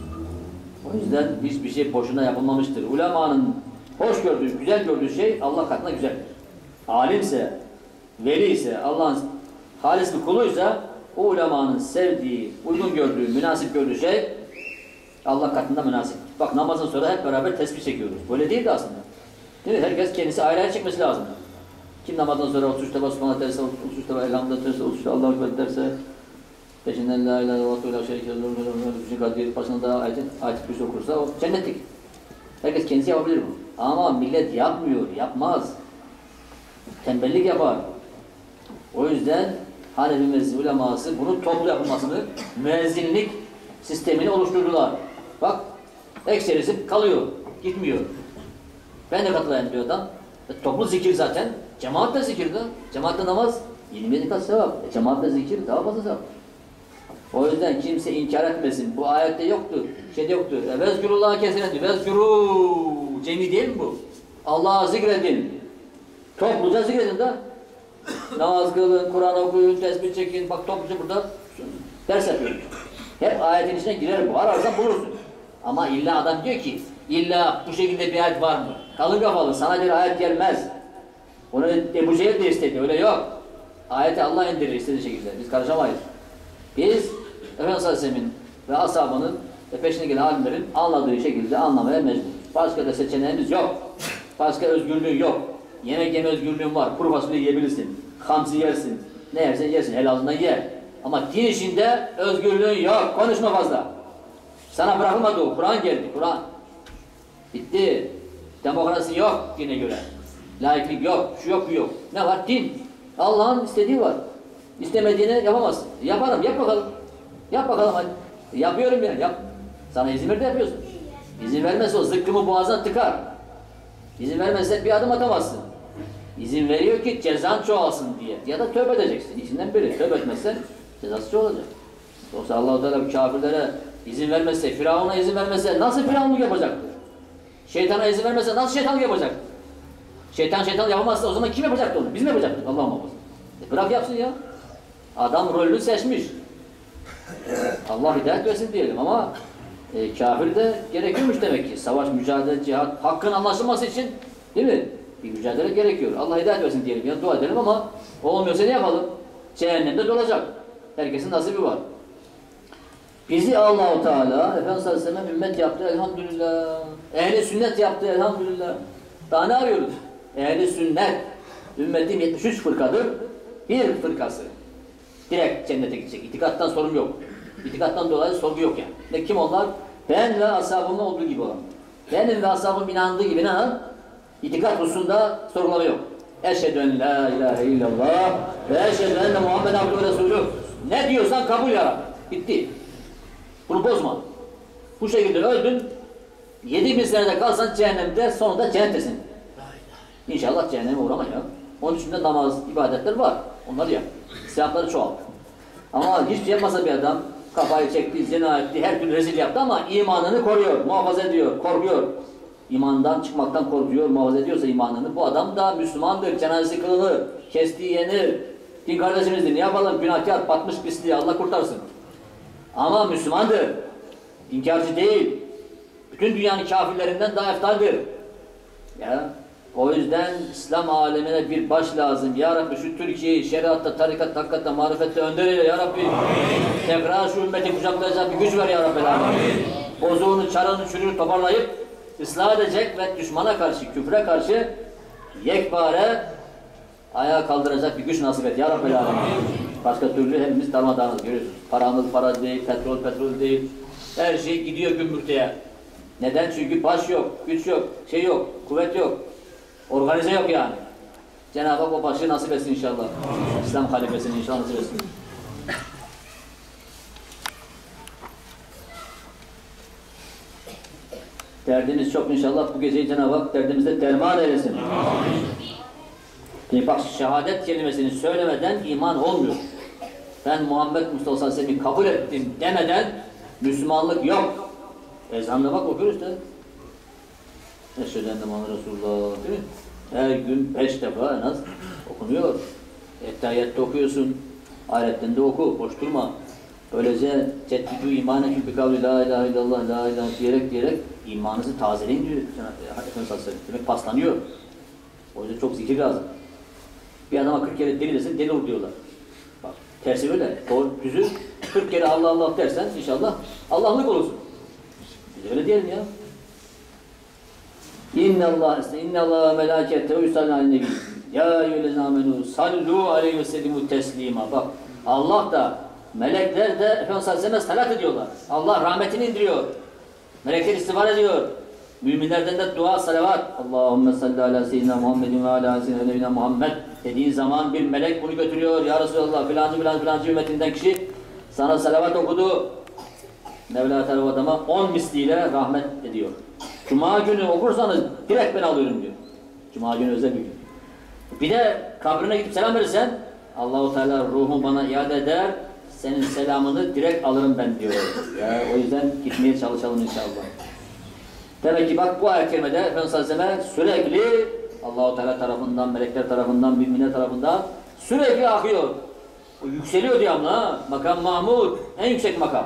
o yüzden hiçbir şey boşuna yapılmamıştır. Ulemanın hoş gördüğü, güzel gördüğü şey Allah katında güzeldir. Alimse, veli ise, Allah'ın halis bir kuluysa o ulemanın sevdiği, uygun gördüğü, münasip gördüğü şey Allah katında münasip. Bak namazdan sonra hep beraber tesbih çekiyoruz. Böyle değildi aslında. Değil mi? Herkes kendisi ayrı ayrı çekmesi lazım. Kim namazdan sonra 33 defa Subhanallah derse, 33 defa Elhamdülillah derse, 33 defa Allahu Ekber derse, peşinden la ilahe illallah ve la şerike illallah başında da ayet-i kürsü okursa o cennetlik. Herkes kendisi yapabilir mi? Ama millet yapmıyor, yapmaz. Tembellik yapar. O yüzden Hanefi mezhebi uleması bunun toplu yapılmasını, müezzinlik sistemini oluşturdular. Bak, ekserisi kalıyor, gitmiyor. Ben de katılayım diyor adam. Toplu zikir zaten. Cemaat de zikirde. Cemaatle namaz 27 kat sevap. Cemaatle zikir daha fazla sevap. O yüzden kimse inkar etmesin. Bu ayette yoktu. Şeyde yoktu. Vezkurullah'a kesinlikle. Vezkuru. Cemi değil mi bu? Allah'a zikredin. Topluca zikredin de. Namaz kılın, Kur'an okuyun, tesbih çekin. Bak topluca burada ders yapıyoruz. Hep ayetin içine girer bu. Ararsan bulursun. Ama illa adam diyor ki, illa bu şekilde bir ayet var mı? Kalın kafalı, sana bir ayet gelmez. Onu Ebu Cehil de istedi, öyle yok. Ayeti Allah indirir istediği şekilde, biz karışamayız. Biz, Efendimiz Aleyhisselam'ın ve ashabının ve peşine gelen alimlerin anladığı şekilde anlamaya mecbur. Başka da seçeneğimiz yok. Başka özgürlüğün yok. Yemek yeme özgürlüğün var, kuru fasulye yiyebilirsin, hamsi yersin, ne yersen yersin, helalından ye. Ama din işinde özgürlüğün yok, konuşma fazla. Sana bırakılmadı o, Kur'an geldi, Kur'an. Bitti. Demokrasi yok dine göre. Laiklik yok, şu yok, bu yok. Ne var? Din. Allah'ın istediği var. İstemediğini yapamazsın. Yaparım, yap bakalım. Yap bakalım hadi. Yapıyorum ya, yap. Sana izin ver de yapıyorsun. İzin vermezse o zıkkımı boğazına tıkar. İzin vermezse bir adım atamazsın. İzin veriyor ki cezan çoğalsın diye. Ya da tövbe edeceksin. İçinden biri. Tövbe etmezsen cezası çoğalacak. Yoksa Allah-u Teala kafirlere izin vermezse, Firavun'a izin vermezse nasıl Firavunluk yapacaktı? Şeytana izin vermezse nasıl şeytanlık yapacaktı? Şeytan yapamazsa o zaman kim yapacaktı onu? Biz mi yapacaktık? Allah muhafaza. Bırak yapsın ya. Adam rolünü seçmiş. Allah hidayet versin diyelim ama kafir de gerekiyormuş demek ki. Savaş, mücadele, cihat, hakkın anlaşılması için değil mi? Bir mücadele gerekiyor. Allah hidayet versin diyelim ya, dua edelim ama olmuyorsa ne yapalım? Cehennemde dolacak. Herkesin nasibi var. Bizi Allah-u Teala Efendimiz Aleyhisselam ümmet yaptı elhamdülillah. Ehli sünnet yaptı elhamdülillah. Daha ne arıyoruz? Ehli sünnet ümmetim 73 fırkadır. bir fırkası direkt cennete gidecek. İtikattan sorun yok. İtikattan dolayı sorgu yok yani. Ve kim onlar? Ben ve ashabımın olduğu gibi olan. Benim ve ashabım inandığı gibi ne? İtikat hususunda sorgulama yok. Eşhedü en la ilahe illallah ve eşhedü enne Muhammed abdühü resulü. Ne diyorsan kabul ya Rabbi. Bitti. Bunu bozma. Bu şekilde öldün. 7000 senede kalsan cehennemde, sonunda cennettesin. İnşallah cehenneme uğrama ya. Onun için de namaz, ibadetler var. Onları yap. Sevapları çoğalt. Ama hiç yapmasa bir adam, kafayı çekti, zina etti, her türlü rezil yaptı ama imanını koruyor, muhafaza ediyor, korkuyor. İmandan çıkmaktan korkuyor, muhafaza ediyorsa imanını, bu adam da Müslümandır, cenazesi kılınır, kestiği yenir. Din kardeşimizdir, ne yapalım, günahkar, batmış pisliği, Allah kurtarsın. Ama Müslümandır, inkarcı değil, bütün dünyanın kafirlerinden daha eftaldir. Ya, o yüzden İslam alemine bir baş lazım. Ya Rabbi şu Türkiye'yi şeriatta, tarikat, hakikatta, marifette önder eyle Ya Rabbi. Tekrar şu ümmeti kucaklayacak bir güç ver Ya Rabbi. Bozuğunu, çarını, çürünü toparlayıp ıslah edecek ve düşmana karşı, küfre karşı yekpare ayağa kaldıracak bir güç nasip et Ya Rabbi. Başka türlü hepimiz darmadağınız görüyorsunuz. Paramız para değil, petrol değil. Her şey gidiyor gümbürtüye. Neden? Çünkü baş yok, güç yok, şey yok, kuvvet yok. Organize yok yani. Cenab-ı Hak o başı nasip etsin inşallah. İslam halifesini inşallah nasip etsin. Derdimiz çok inşallah. Bu geceyi Cenab-ı Hak derdimizde derman eylesin. Şimdi bak şehadet kelimesini söylemeden iman olmuyor. Ben Muhammed Mustafa sallallahu aleyhi ve sellem'i kabul ettim demeden Müslümanlık yok. Ezanla bak okuyoruz da. Eşhedü enne Muhammed Resulullah değil mi? Her gün 5 defa en az okunuyor. Ettehiyyatta okuyorsun. Ahiretten de oku, boş durma. Böylece ceddidü imaneküm bi kavli la ilahe illallah, la ilahe diyerek imanınızı tazeleyin diyor Efendimiz sallallahu aleyhi ve sellem. Demek paslanıyor. O yüzden çok zikir lazım. Bir adama 40 kere deli desin, deli olur diyorlar. Bak, tersi öyle. Doğru, düzü 40 kere Allah Allah dersen inşallah Allah'lık olursun. Biz öyle diyelim ya. İnne Allah melâkettehu yusallûne ale'n-nebi. Ya eyyühellezîne âmenû sallû aleyhi ve sellimû teslîmâ. Bak Allah da melekler de Efendimiz sallallahu aleyhi ve sellem salat ediyorlar. Allah rahmetini indiriyor. Melekler istiğfar ediyor. Müminlerden de dua, salavat. Allahümme salli ala seyyidina Muhammedin ve ala seyyidina Muhammed dediğin zaman bir melek bunu götürüyor. Ya Resulallah filancı ümmetinden kişi sana salavat okudu. Mevla Teala o adama 10 misliyle rahmet ediyor. Cuma günü okursanız direkt ben alıyorum diyor. Cuma günü özel bir gün. Bir de kabrine gidip selam verirsen Allah-u Teala ruhumu bana iade eder. Senin selamını direkt alırım ben diyor. Ya, o yüzden gitmeye çalışalım inşallah. Demek ki bak bu ayet-i kerimede Efendimiz sallallahu aleyhi ve sellem sürekli Allah-u Teala tarafından, melekler tarafından, müminler tarafından sürekli akıyor. O yükseliyor devamlı ha. Makam Mahmud en yüksek makam.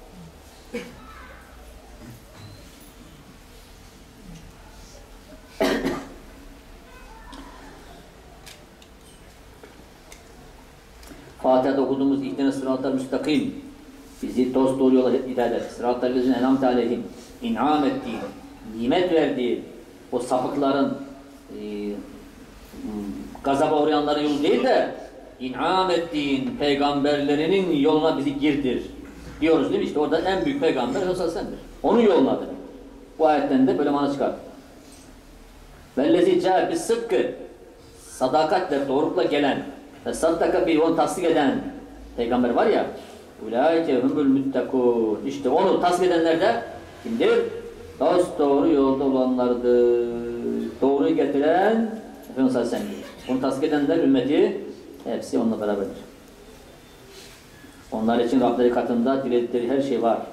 Fatiha'da okuduğumuz ihdine sıratal müstakim bizi dost doğru yola hidayet et. Sıratal lezine en'amte aleyhim in'am ettiği, nimet verdiği o sapıkların gazaba uğrayanların yolu değil de in'am ettiğin peygamberlerinin yoluna bizi girdir diyoruz değil mi? İşte orada en büyük peygamber Resulullah sendir. Onun yoluna demek. Bu ayetten de böyle mana çıkar. Vellezî câe bis-sıdkı sadakatle, doğrulukla gelen ve saddaka bir onu tasdik eden peygamber var ya ulaike humul muttakûn. İşte onu tasdik edenler de kimdir? Dost doğru yolda olanlardır. Doğruyu getiren Efendimiz sallallahu aleyhi ve sellem. Onu tasdik edenler ümmeti hepsi onunla beraberdir. Onlar için Rableri katında diledikleri her şey var.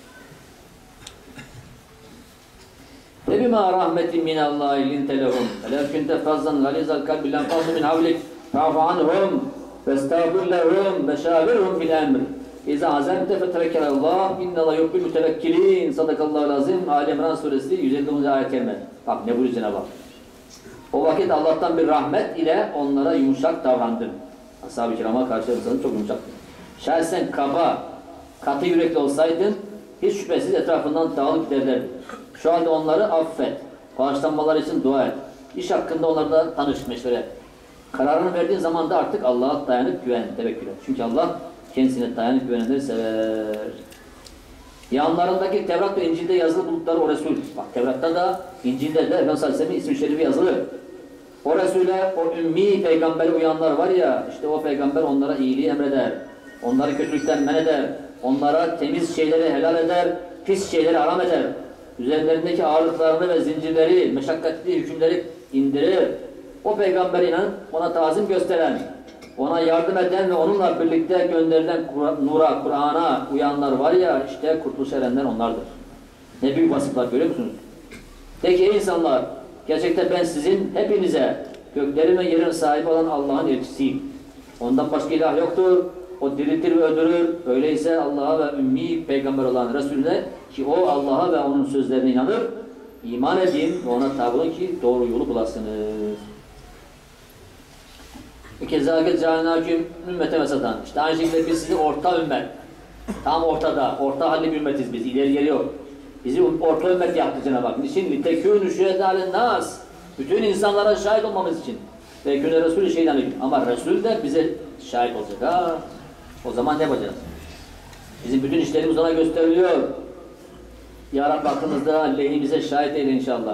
Febima rahmetin minallahi linte lehum ve lev kunte fazzan galizal kalbi lenfaddu min havlik fa'fu anhum vestağfir lehum ve şavirhum fil emr. İza azemte fetrekelallah innallah yuhibbul mütevekkilin. Sadakallahu azim. Ali İmran suresi 159. ayet-i kerime. Bak ne buyuruyor Cenab-ı Hak. O vakit Allah'tan bir rahmet ile onlara yumuşak davrandın. Ashab-ı kirama karşı çok yumuşaktın. Şayet sen kaba, katı yürekli olsaydın hiç şüphesiz etrafından dağılıp giderlerdi. Şu halde onları affet. Bağışlanmaları için dua et. İş hakkında onlarla tanış, meşvere et. Kararını verdiğin zaman da artık Allah'a dayanıp güven, tevekkül et. Çünkü Allah kendisine dayanıp güvenenleri sever. Yanlarındaki Tevrat ve İncil'de yazılı buldukları o Resul. Bak Tevrat'ta da İncil'de de Efendimiz Aleyhisselam'ın ismi şerifi yazılı. O Resul'e, o ümmi peygambere uyanlar var ya, işte o peygamber onlara iyiliği emreder. Onları kötülükten men eder. Onlara temiz şeyleri helal eder, pis şeyleri haram eder. Üzerlerindeki ağırlıklarını ve zincirleri, meşakkatli hükümleri indirir. O peygambere inanıp ona tazim gösteren, ona yardım eden ve onunla birlikte gönderilen nura, Kur'an'a uyanlar var ya, işte kurtuluş erenler onlardır. Ne büyük vasıflar görüyor musunuz? De ki ey insanlar, gerçekten ben sizin hepinize göklerin ve yerin sahibi olan Allah'ın elçisiyim. Ondan başka ilah yoktur. O diriltir ve öldürür. Öyleyse Allah'a ve ümmi peygamber olan Resulüne ki o Allah'a ve onun sözlerine inanır, iman edin ve ona tabi olun ki doğru yolu bulasınız. Kezâke câlinâküm ümmete vesatan. İşte aynı şekilde biz sizi orta ümmet. Tam ortada, orta halli bir ümmetiz biz. İleri geri yok. Bizi orta ümmet yaptı Cenab-ı Hak. Niçin? لِتَكُونُ شُهَدَى nas. Bütün insanlara şahit olmamız için. Ve güne Resulü şeyden. Ama Resul de bize şahit olacak. Ha? O zaman ne yapacağız? Bizim bütün işlerimiz ona gösteriliyor. Ya Rabbi hakkımızda lehimize şahit eyle inşallah.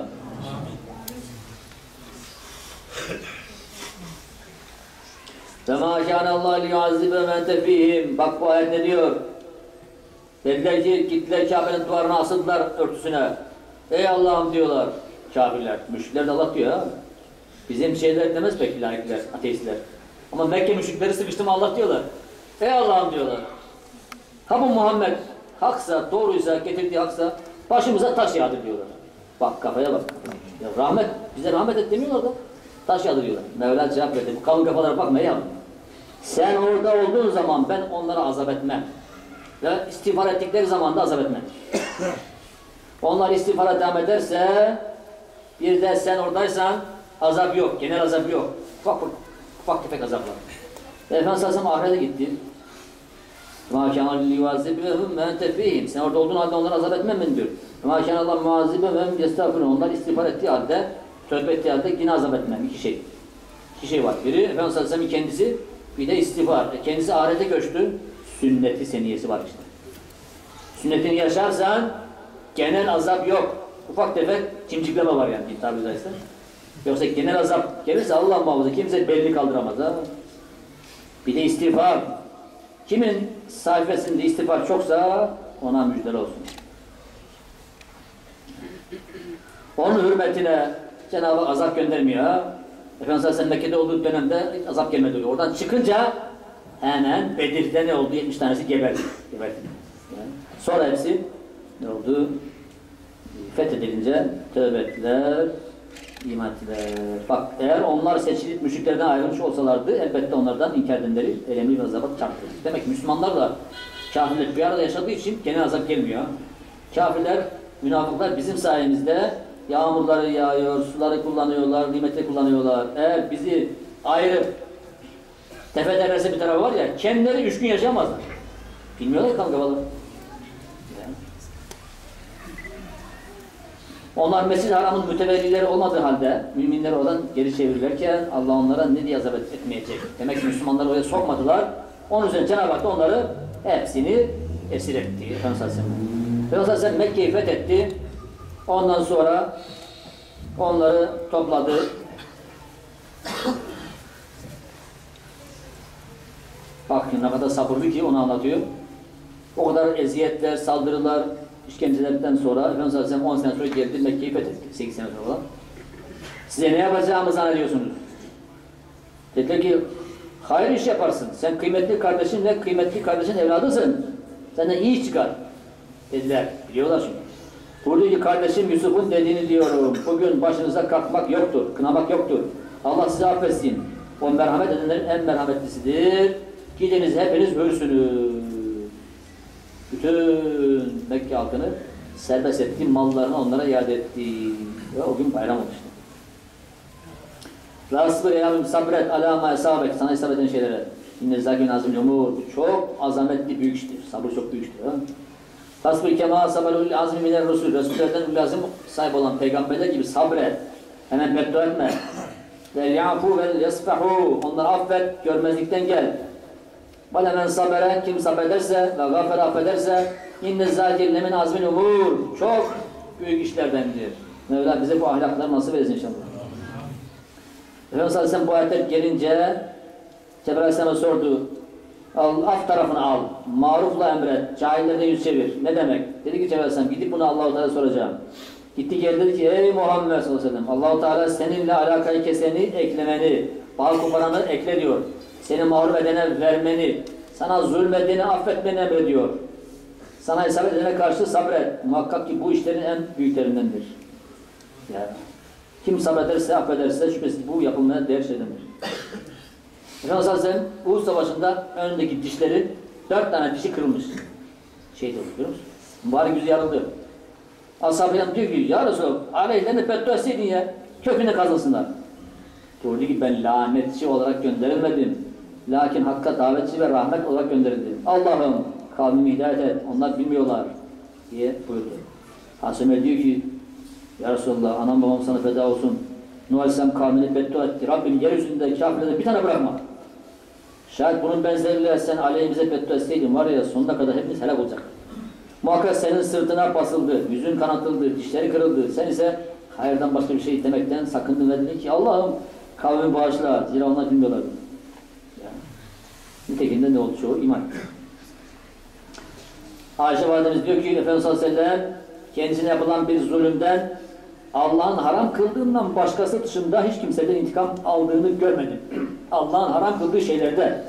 Ve mâ kânallâhu liyuazzibe men tefîhim. Bak bu ayet ne diyor? Dediler ki gittiler Kabe'nin duvarına asıldılar örtüsüne. Ey Allah'ım diyorlar kafirler. Müşrikler de Allah diyor ha. Bizim şeyler demez pek laikler, ateistler. Ama Mekke müşrikleri sıkıştı Allah diyorlar. Ey Allah'ım diyorlar. Ha bu Muhammed haksa, doğruysa, getirdiği haksa başımıza taş yağdır diyorlar. Bak kafaya bak. Ya rahmet, bize rahmet et demiyorlar da taş yağdır diyorlar. Mevla cevap verdi. Bu kalın kafalara bakma ya. Sen orada olduğun zaman ben onlara azap etmem. Ve istiğfar ettikleri zaman da azap etmem. Onlar istiğfara devam ederse bir de sen oradaysan azap yok, genel azap yok. Ufak tefek azaplar. Efendimiz Aleyhisselam ahirete gitti. مَا كَانَ لِيُعَذِّبْهُمْ مَنْ تَفِيهِمْ. Sen orada olduğun halde onlara azap etmem ben diyor. مَا كَانَ اللّٰهُ مُعَذِّبْهُمْ يَسْتَغْفِرُونَ. Onlar istiğfar ettiği halde, tövbe ettiği halde yine azap etmem. İki şey var. Biri Efendimiz Aleyhisselam'ın kendisi, bir de istiğfar. Kendisi ahirete göçtü. Sünnet-i seniyesi var işte. Sünnetini yaşarsan genel azap yok. Ufak tefek çimcikleme var yani tabiri caizse. Yoksa genel azap gelirse Allah muhafaza kimse belini kaldıramaz ha. Bir de istiğfar. Kimin sayfasında istiğfar çoksa ona müjdeler olsun. Onun hürmetine Cenab-ı Hak azap göndermiyor ha. Efendimiz Aleyhisselam Mekke'de olduğu dönemde hiç azap gelmedi oluyor. Oradan çıkınca hemen Bedir'de ne oldu? 70 tanesi geberdi. Yani sonra hepsi ne oldu? Fethedilince tövbe ettiler, iman ettiler. Bak eğer onlar seçilip müşriklerden ayrılmış olsalardı elbette onlardan inkar edenleri elemli ve azaba çarptı. Demek ki Müslümanlarla kafirler bir arada yaşadığı için genel azap gelmiyor. Kafirler, münafıklar bizim sayemizde yağmurları yağıyor, suları kullanıyorlar, nimetleri kullanıyorlar. Eğer bizi ayırıp tefederlerse bir tarafı var ya, kendileri 3 gün yaşayamazlar. Bilmiyorlar kankabalar. Onlar Mescid-i Haram'ın mütevellileri olmadığı halde müminleri oradan geri çevirirlerken Allah onlara ne diye azap etmeyecek. Demek ki Müslümanları oraya sokmadılar. Onun üzerine Cenab-ı Hak da onları hepsini esir etti. Efendimiz Aleyhisselam Mekke'yi fethetti. Ondan sonra onları topladı. Bak ne kadar sabırlı ki onu anlatıyor. O kadar eziyetler, saldırılar, işkencelerden sonra Efendimiz Aleyhisselam 10 sene sonra geldi Mekke'yi fethetti. 8 sene sonra. Size ne yapacağımı zannediyorsunuz? Dediler ki hayır iş yaparsın. Sen kıymetli kardeşinle kıymetli kardeşin evladısın. Senden iyi iş çıkar. Dediler. Biliyorlar şimdi. Buradaki kardeşim Yusuf'un dediğini diyorum. Bugün başınıza kalkmak yoktur. Kınamak yoktur. Allah sizi affetsin. O merhamet edenlerin en merhametlisidir. Gidiniz hepiniz hürsünüz. Bütün Mekke halkını serbest etti, mallarını onlara iade etti. Ve o gün bayram olmuştu. Rasbır eylemim sabret alâmâ esâbek. Sana hesap eden şeylere. İnne zâgün azim umur. Çok azametli büyük iştir. Sabır çok büyük iştir. Tasbir kemâ sabalul azmi miner Resul. Resullerden ulazim sahip olan peygamberler gibi sabret. Hemen beddua etme. وَلْيَعْفُوا وَلْيَصْفَحُوا Onları affet, görmezlikten gel. وَلَمَنْ صَبَرَ Kim sabrederse ve gafere affederse اِنَّ الزَّاكِرْ لَمِنْ عَزْمِ الْاُمُورِ Çok büyük işlerdendir. Mevla bize bu ahlakları nasip etsin inşallah. Efendimiz Aleyhisselam bu ayetler gelince Cebrail Aleyhisselam'a sordu. Af tarafını al, marufla emret, cahillerden yüz çevir. Ne demek? Dedi ki Cebrail Aleyhisselam, gidip bunu Allah-u Teala soracağım. Gitti geldi dedi ki, ey Muhammed sallallahu aleyhi ve sellem, Allah-u Teala seninle alakayı keseni eklemeni, bağ koparanı ekle diyor. Seni mağlup edene vermeni, sana zulmedeni affetmeni emrediyor. Sana isabet edene karşı sabret. Muhakkak ki bu işlerin en büyüklerindendir. Yani, kim sabrederse, affederse şüphesiz bu yapılmaya değer şeydendir. Efendimiz Aleyhisselam Uhud Savaşı'nda önündeki dişleri 4 tane dişi kırılmış. Şehit olmuş biliyor musun? Mübarek yüzü yarıldı. Ashab-ı diyor ki, ya Resulallah, aleyhlerine beddua etseydin ya, köküne kazılsınlar. Diyor ki ben lanetçi olarak gönderilmedim. Lakin hakka davetçi ve rahmet olarak gönderildim. Allah'ım kavmimi hidayet et, onlar bilmiyorlar diye buyurdu. Hasan diyor ki, ya Resulallah, anam babam sana feda olsun. Nuh Aleyhisselam kavmine beddua etti. Rabbim yeryüzünde kafirlere bir tane bırakma. Şayet bunun benzeriyle sen aleyhimize beddua etseydin var ya sonuna kadar hepimiz helak olacak. Muhakkak senin sırtına basıldı, yüzün kanatıldı, dişleri kırıldı. Sen ise hayırdan başka bir şey demekten sakındın ve dedin ki Allah'ım kavmi bağışla. Zira onlar bilmiyorlar. Yani, nitekinde ne oldu çoğu? İman. Ayşe Validemiz diyor ki Efendimiz sallallahu aleyhi ve sellem kendisine yapılan bir zulümden Allah'ın haram kıldığından başkası dışında hiç kimseden intikam aldığını görmedim. Allah'ın haram kıldığı şeylerde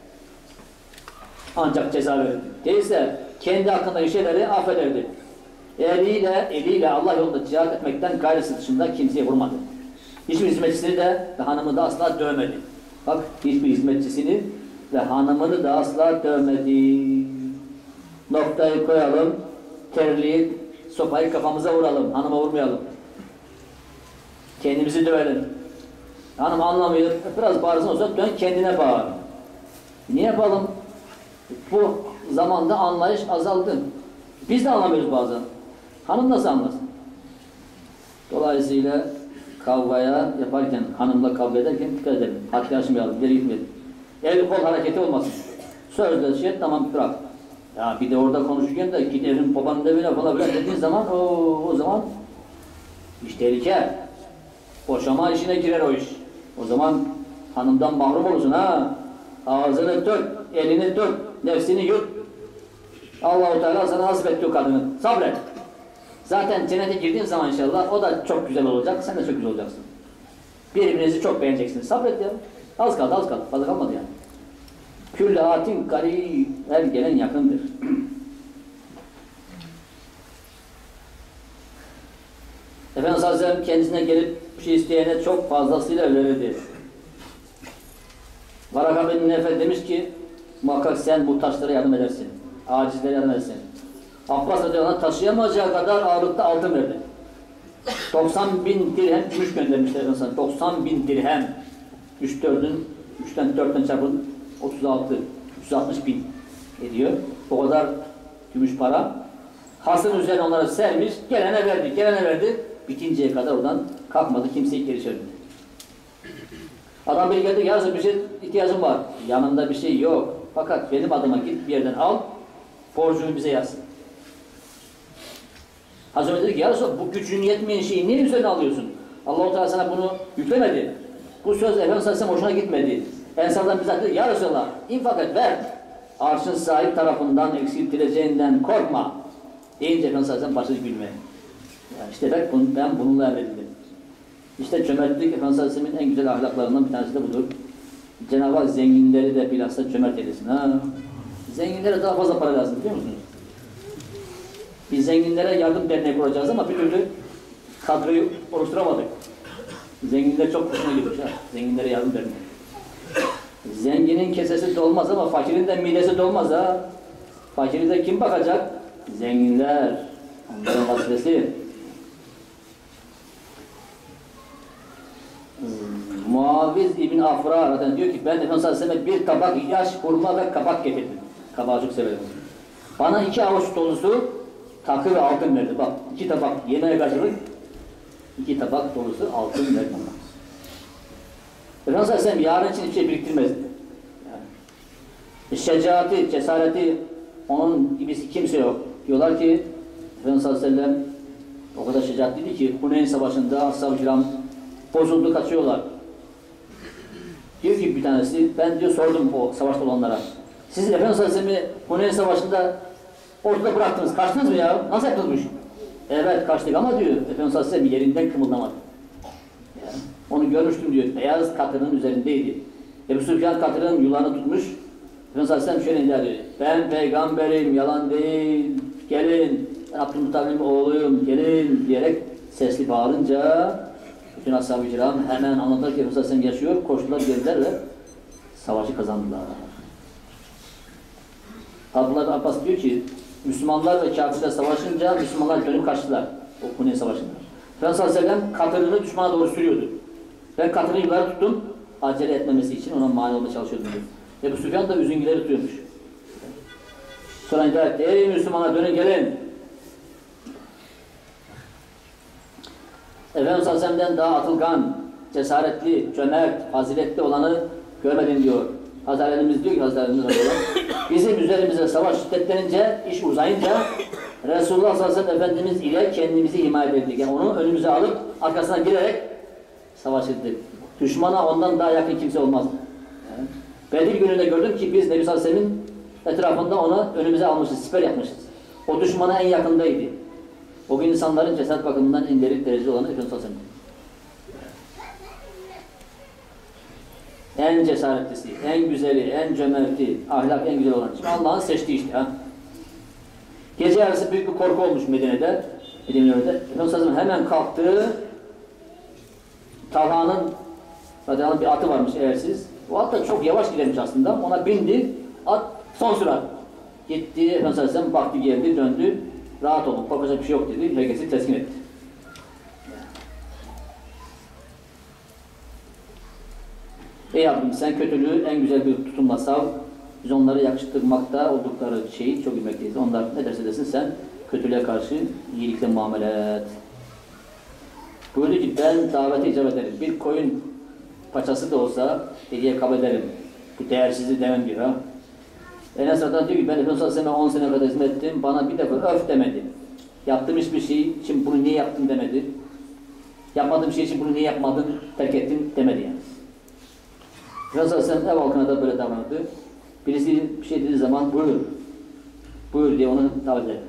ancak ceza verirdi. Değilse kendi hakkındaki şeyleri affederdi. Eliyle Allah yolunda cihat etmekten gayrısı dışında kimseye vurmadı. Hiçbir hizmetçisini de ve hanımını da asla dövmedi. Bak hiçbir hizmetçisini ve hanımını da asla dövmedi. Noktayı koyalım, terleyip sopayı kafamıza vuralım, hanıma vurmayalım. Kendimizi dövelim. Hanım anlamıyor, biraz bağırsın olsa dön kendine bağır. Niye yapalım? Bu zamanda anlayış azaldı. Biz de anlamıyoruz bazen. Hanım nasıl anlasın? Dolayısıyla kavgaya yaparken, hanımla kavga ederken dikkat edelim. Hatta açmayalım, geri gitmeyelim. El kol hareketi olmasın. Sözde şey tamam bırak. Ya bir de orada konuşurken de git evin babanın evine falan dediğin zaman o zaman iş tehlike. Boşama işine girer o iş. O zaman hanımdan mahrum olursun ha. Ağzını tut, elini tut, nefsini yut. Allah-u Teala sana nasip etti o kadını. Sabret. Zaten cennete girdiğin zaman inşallah o da çok güzel olacak, sen de çok güzel olacaksın. Birbirinizi çok beğeneceksiniz. Sabret ya. Az kaldı, az kaldı. Fazla kalmadı yani. Külle atin garib. Her gelen yakındır. Efendimiz Aleyhisselam kendisine gelip bir şey isteyene çok fazlasıyla verirdi. Varaka bin Nefel demiş ki muhakkak sen bu taşlara yardım edersin. Acizlere yardım edersin. Abbas radıyallahu anh taşıyamayacağı kadar ağırlıkta altın verdi. 90.000 dirhem gümüş göndermişler Efendimiz. 90.000 dirhem. 3'ten 4'ten çarpın 36, 360.000 ediyor. O kadar gümüş para. Hasın üzerine onları sermiş, gelene verdi, gelene verdi. Bitinceye kadar oradan kalkmadı, kimseyi geri çevirdi. Adam biri geldi, ya bir şey ihtiyacım var. Yanında bir şey yok. Fakat benim adıma git bir yerden al, borcunu bize yazsın. Hazreti dedi ki, ya Resulallah, bu gücün yetmeyen şeyi niye üzerine alıyorsun? Allah-u Teala sana bunu yüklemedi. Bu söz Efendimiz Aleyhisselam hoşuna gitmedi. Ensardan bizzat dedi, ya Resulallah, infak et, ver. Arşın sahip tarafından eksiltileceğinden korkma. Deyince Efendimiz Aleyhisselam başladı gülmeye. Yani işte ben bununla emredildim. İşte cömertlik Efendimiz Aleyhisselam'ın en güzel ahlaklarından bir tanesi de budur. Cenab-ı Hak zenginleri de bilhassa cömert eylesin. Zenginlere daha fazla para lazım biliyor musunuz? Biz zenginlere yardım derneği kuracağız ama bir türlü kadroyu oluşturamadık. Zenginler çok hoşuna gidiyor. Zenginlere yardım derneği. Zenginin kesesi dolmaz ama fakirin de midesi dolmaz ha. Fakiri de kim bakacak? Zenginler. Onların vazifesi. Muaviz İbn Afra diyor ki ben Efendimiz Aleyhisselam'a bir tabak yaş, hurma ve kabak getirdim. Kabağı çok severim. Bana 2 avuç dolusu takı ve altın verdi. Bak 2 tabak yemeğe karşılık 2 tabak dolusu altın verdi bana. Efendimiz Aleyhisselam yarın için hiçbir şey biriktirmezdi. Yani. Şecaati, cesareti onun gibisi kimse yok. Diyorlar ki Efendimiz Aleyhisselam o kadar şecaatliydi ki Huneyn Savaşı'nda ashab-ı kiram bozuldu, kaçıyorlar. Diyor ki bir tanesi, ben diyor sordum o savaşta olanlara. Siz Efendimiz Aleyhisselam'ı Huneyn Savaşı'nda ortada bıraktınız, kaçtınız mı ya? Nasıl yaptınız bu işi? Evet kaçtık ama diyor Efendimiz Aleyhisselam yerinden kımıldamadı. Yani, onu görmüştüm diyor, beyaz katırın üzerindeydi. Ebu Süfyan katırın yularını tutmuş. Efendimiz Aleyhisselam şöyle diyor, ben peygamberim, yalan değil, gelin, ben Abdülmuttalib'in oğluyum, gelin diyerek sesli bağırınca bütün ashab-ı kiram hemen anlatırken Efendimiz Aleyhisselam yaşıyor, koştular geldiler ve savaşı kazandılar. Abdullah Abbas diyor ki, Müslümanlar ve kafirler savaşınca Müslümanlar dönüp kaçtılar o Huneyn Savaşı'nda. Efendimiz Aleyhisselam katırını düşmana doğru sürüyordu. Ben katırını yukarı tuttum, acele etmemesi için ona mani olmaya çalışıyordum diyor. Ebu Süfyan da üzüngüleri tutuyormuş. Sonra hidayet, ey Müslümanlar dönün gelin. Efendimiz Aleyhisselam'dan daha atılgan, cesaretli, cömert, faziletli olanı görmedin diyor. Hazretlerimiz diyor ki Hazretlerimiz bizim üzerimize savaş şiddetlenince, iş uzayınca Resulullah sallallahu aleyhi ve sellem Efendimiz ile kendimizi himaye ettik. Yani onu önümüze alıp arkasından girerek savaş ettik. Düşmana ondan daha yakın kimse olmaz. Yani, Bedir gününde gördüm ki biz Nebi sallallahu aleyhi ve sellem'in etrafında onu önümüze almışız, siper yapmışız. O düşmana en yakındaydı. O gün insanların cesaret bakımından en derin derece olan Efendimiz sallallahu aleyhi ve sellem. En cesaretlisi, en güzeli, en cömerti, ahlak en güzel olan. Şimdi Allah'ın seçtiği işte. Ha? Gece yarısı büyük bir korku olmuş Medine'de. Efendimiz hemen kalktı. Talha'nın bir atı varmış eğersiz. O at da çok yavaş gidermiş aslında. Ona bindi. At son sürat. Gitti. Efendimiz Aleyhisselam baktı geldi, döndü. Rahat olun, korkacak bir şey yok dedi. Herkesi teskin etti. Ey Rabbim sen kötülüğü en güzel bir tutumla sav. Biz onları yakıştırmakta oldukları şeyi çok bilmekteyiz. Onlar ne derse desin sen kötülüğe karşı iyilikle muamele et. Buyurdu ki ben davete icap ederim. Bir koyun paçası da olsa hediye kabul ederim. Bu değersizliği demem diyor ha. Enes Radhan diyor ki ben Efendimiz Aleyhisselam'a 10 sene kadar hizmet ettim. Bana bir defa öf demedi. Yaptığım hiçbir şey için bunu niye yaptın demedi. Yapmadığım şey için bunu niye yapmadın, terk ettin demedi yani. Efendimiz Aleyhisselam ev halkına da böyle davranırdı. Birisi bir şey dediği zaman buyur. Buyur diye onu davet eder.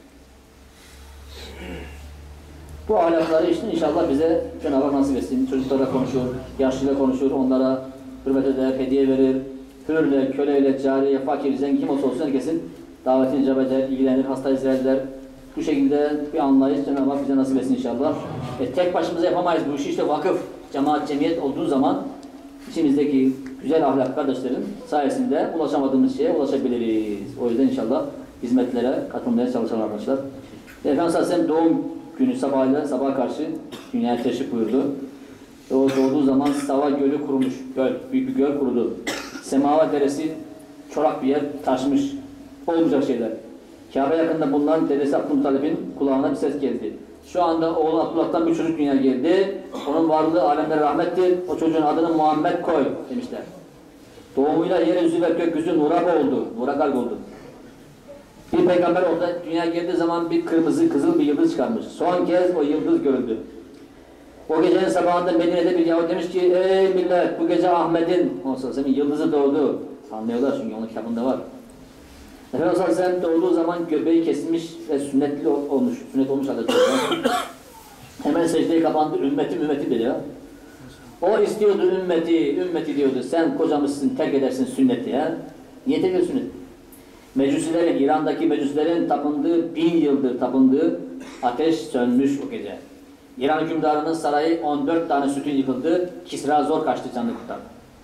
Bu ahlakları işte inşallah bize Cenab-ı Hak nasip etsin. Çocuklarla konuşur, yaşlıyla konuşur, onlara hürmet eder, hediye verir. Hürle, köleyle, cariye, fakir, zengin kim olsa olsun herkesin davetini icap eder, ilgilenir, hastayı ziyaret eder. Bu şekilde bir anlayış Cenab-ı Hak bize nasip etsin inşallah. Tek başımıza yapamayız bu işi. İşte vakıf, cemaat, cemiyet olduğu zaman içimizdeki güzel ahlak kardeşlerin sayesinde ulaşamadığımız şeye ulaşabiliriz. O yüzden inşallah hizmetlere katılmaya çalışalım arkadaşlar. Efendimiz Aleyhisselam doğum günü sabaha karşı dünyaya teşrif buyurdu. O doğduğu zaman Sava Gölü kurumuş. Büyük bir göl kurudu. Semava Deresi çorak bir yer taşmış. Olmayacak şeyler. Kabe yakında bulunan dedesi Abdülmuttalib'in kulağına bir ses geldi. Şu anda oğlu Abdullah'tan bir çocuk dünyaya geldi. Onun varlığı alemlere rahmettir. O çocuğun adını Muhammed koy demişler. Doğumuyla yeryüzü ve gökyüzü nura oldu. Nura garg oldu. Bir peygamber orada dünyaya geldiği zaman bir kırmızı, kızıl bir yıldız çıkarmış. Son kez o yıldız görüldü. O gecenin sabahında Medine'de bir Yahudi demiş ki ey millet bu gece Ahmet'in yıldızı doğdu. Anlıyorlar çünkü onun kitabında var. Efendimiz Aleyhisselam doğduğu zaman göbeği kesilmiş ve sünnetli olmuş. Sünnet olmuş halde doğdu. Hemen secdeye kapandı. Ümmetim dedi ya. O istiyordu ümmeti diyordu. Sen kocamışsın, terk edersin sünneti ya. Niye terk ediyorsun sünneti? Mecusilerin, İran'daki mecusilerin tapındığı, 1000 yıldır tapındığı ateş sönmüş o gece. İran hükümdarının sarayı 14 tane sütun yıkıldı. Kisra zor kaçtı, canını kurtardı.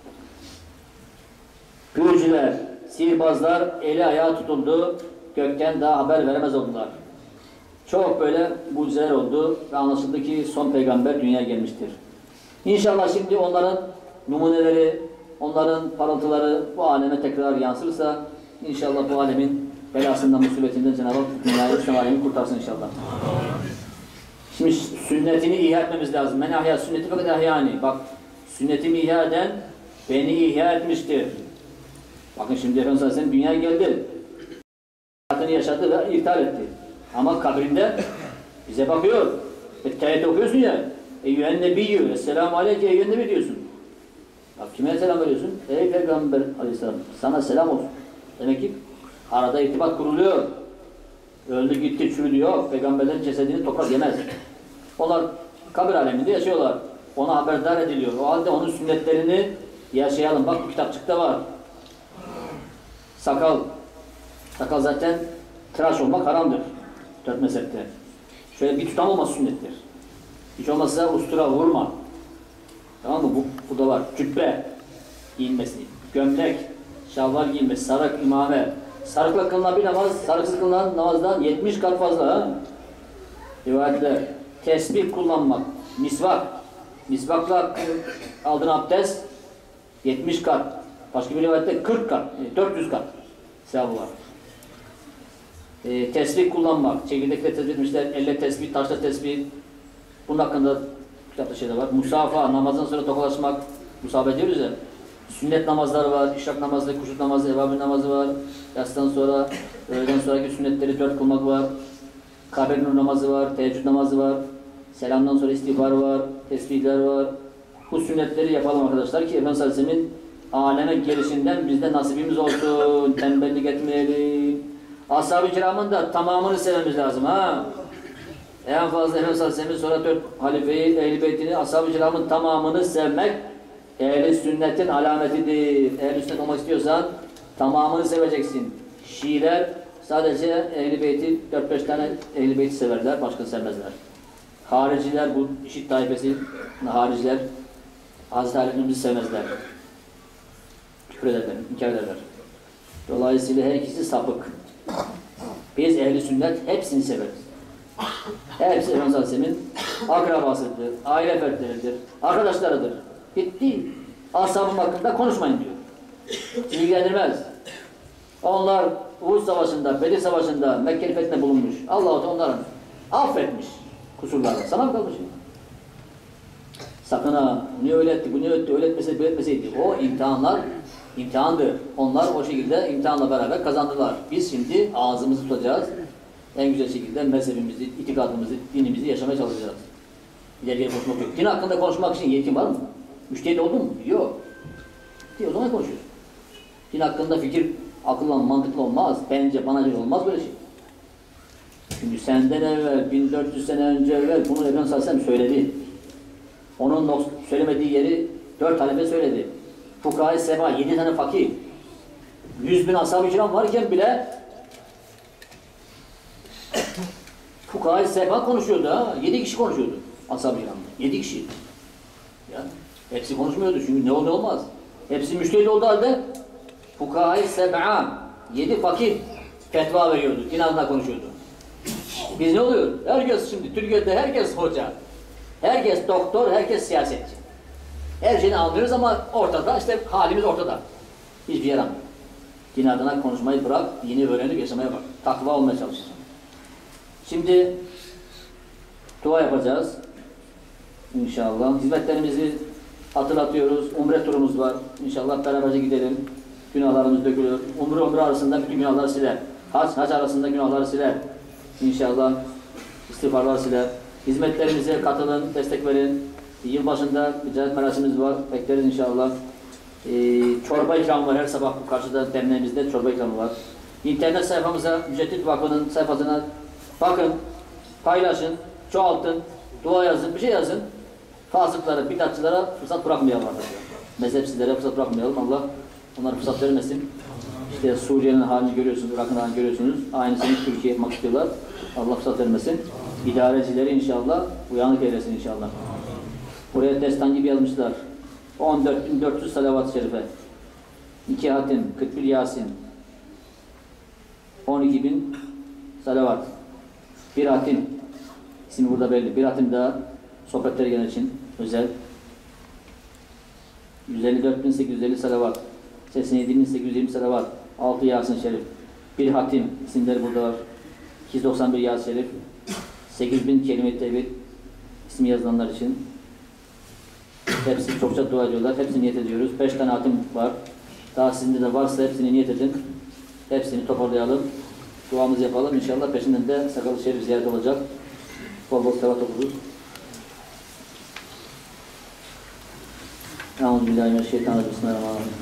Büyücüler, sihirbazlar eli ayağı tutuldu. Gökten daha haber veremez oldular. Çok böyle mucizeler oldu ve anlaşıldı ki son peygamber dünyaya gelmiştir. İnşallah şimdi onların numuneleri, onların parıltıları bu aleme tekrar yansırsa inşallah bu alemin belasından, musibetinden Cenab-ı Hak dünyayı, İslam alemini kurtarsın inşallah. Şimdi sünnetini ihya etmemiz lazım. Men ahya sünneti fakat ahyani. Bak Sünnetimi ihya eden beni ihya etmiştir. Bakın şimdi Efendimiz Aleyhisselam dünyaya geldi. Hayatını yaşadı ve irtihal etti. Ama kabrinde bize bakıyor. Teyyid okuyorsun ya. Eyyühen nebiyyü. Esselamu aleyke eyyühen nebi diyorsun. Bak kime selam veriyorsun? Ey Peygamber Aleyhisselam. Sana selam olsun. Demek ki arada irtibat kuruluyor. Öldü gitti çürüdü yok. Peygamberlerin cesedini toprak yemez. Onlar kabir aleminde yaşıyorlar. Ona haberdar ediliyor. O halde onun sünnetlerini yaşayalım. Bak bu kitapçıkta var. Sakal. Sakal zaten tıraş olmak haramdır. Dört mezhepte. Şöyle bir tutam olması sünnettir. Hiç olmazsa ustura vurma. Tamam mı? Bu da var. Cübbe giyinmesi. Gömlek, şalvar giyinmesi, sarık, imame. Sarıkla kılınan bir namaz, sarıksız kılınan namazdan 70 kat fazla. Ha? Rivayetler. Tesbih kullanmak, misvak. Misvakla aldığın abdest 70 kat. Başka bir rivayette 40 kat, 400 kat sevabı var. Tesbih kullanmak, çekirdekle tesbih etmişler, elle tesbih, taşla tesbih. Bunun hakkında kitapta şeyler var. Musafa, namazdan sonra tokalaşmak, musafa ediyoruz ya. Sünnet namazları var, işrak namazı, kuşluk namazı, evvabin namazı var. Yastan sonra, öğleden sonraki sünnetleri 4 kılmak var. Kabir nur namazı var, teheccüd namazı var. Selamdan sonra istiğfar var, tesbihler var. Bu sünnetleri yapalım arkadaşlar ki Efendimiz Aleyhisselam'ın aleme gelişinden bizde nasibimiz olsun. Tembellik etmeyelim. Ashab-ı kiramın da tamamını sevmemiz lazım ha. En fazla Efendimiz Aleyhisselam'ın sonra 4 halifeyi, ehl-i beytini, ashab-ı kiramın tamamını sevmek ehl-i sünnetin alametidir. Ehl-i sünnet olmak istiyorsan tamamını seveceksin. Şiiler sadece ehl-i beyti 4-5 tane ehl-i beyti severler, başka sevmezler. Hariciler, bu işit taifesi, hariciler Hazreti Ali'mizi sevmezler. Küfür ederler, inkar ederler. Dolayısıyla her ikisi sapık. Biz ehl-i sünnet hepsini severiz. Hepsi Efendimiz Aleyhisselam'ın akrabasıdır, aile fertleridir, arkadaşlarıdır. Bitti. Ashabım hakkında konuşmayın diyor. İlgilendirmez. Onlar Uhud Savaşı'nda, Bedir Savaşı'nda Mekke fethinde bulunmuş. Allah-u Teala onların affetmiş kusurlarını. Sana mı kalmış? Sakın ha, niye öyle etti, bu niye etti, öyle etmeseydi, böyle etmeseydi. O imtihanlar, imtihandı. Onlar o şekilde imtihanla beraber kazandılar. Biz şimdi ağzımızı tutacağız. En güzel şekilde mezhebimizi, itikadımızı, dinimizi yaşamaya çalışacağız. İleriye konuşmak yok. Din hakkında konuşmak için yetkin var mı? Müştehit oldun mu? Yok. O zaman konuşuyorsun. Din hakkında fikir akılla, mantıklı olmaz. Bence, bana göre olmaz böyle şey. Çünkü senden evvel, 1400 sene önce evvel bunu Efendimiz Aleyhisselam söyledi. Onun söylemediği yeri 4 halife söyledi. Fukaha-i Seba, 7 tane fakih. 100.000 ashab-ı kiram varken bile Fukaha-i Seba konuşuyordu ha. 7 kişi konuşuyordu ashab-ı kiramda. 7 kişi. Ya, hepsi konuşmuyordu çünkü ne oldu olmaz. Hepsi müştehit olduğu halde Fukaha-i Seba, 7 fakih fetva veriyordu. Din adına konuşuyordu. Biz ne oluyor? Herkes şimdi Türkiye'de herkes hoca. Herkes doktor, herkes siyasetçi. Her şeyini anlıyoruz ama ortada, işte halimiz ortada. Hiçbir yer anlıyor. Din adına konuşmayı bırak, dini öğrenip yaşamaya bak. Takva olmaya çalışacağız. Şimdi dua yapacağız. İnşallah. Hizmetlerimizi hatırlatıyoruz. Umre turumuz var. İnşallah beraberce gidelim. Günahlarımız dökülür. Umre arasında bütün günahları siler. Hac arasında günahları siler. İnşallah istiğfarlar siler. Hizmetlerimize katılın, destek verin. Yılbaşında bir cennet merasimimiz var. Bekleriz inşallah. Çorba ikramı var her sabah bu karşıda derneğimizde çorba ikramı var. İnternet sayfamıza, Müceddit Vakfı'nın sayfasına bakın, paylaşın, çoğaltın, dua yazın, bir şey yazın. Fasıklara, bidatçılara fırsat bırakmayalım arkadaşlar. Mezhepsizlere fırsat bırakmayalım. Allah onlara fırsat vermesin. İşte Suriye'nin halini görüyorsunuz, Irak'ın halini görüyorsunuz. Aynısını Türkiye'ye yapmak istiyorlar. Allah fırsat vermesin. İdarecileri inşallah uyanık eylesin inşallah. Buraya destan gibi yazmışlar. 14.400 salavat-ı şerife. 2 hatim, 41 Yasin. 12.000 salavat. 1 hatim. İsmi burada belli. 1 hatim daha sohbetlere gelen için özel. 154.850 salavat. 87.820 salavat. 6 Yasin şerif. 1 hatim. İsimleri burada var. 291 Yasin şerif. 8.000 kelime-i tevhid. İsmi yazılanlar için. Hepsi çokça dua ediyorlar. Hepsini niyet ediyoruz. 5 tane hatim var. Daha sizin de varsa hepsini niyet edin. Hepsini toparlayalım. Duamızı yapalım. İnşallah peşinden de Sakalı Şerif ziyaret olacak. Bol bol sevat okuruz. Euzubillahimineşşeytanirracim. Bismillahirrahmanirrahim.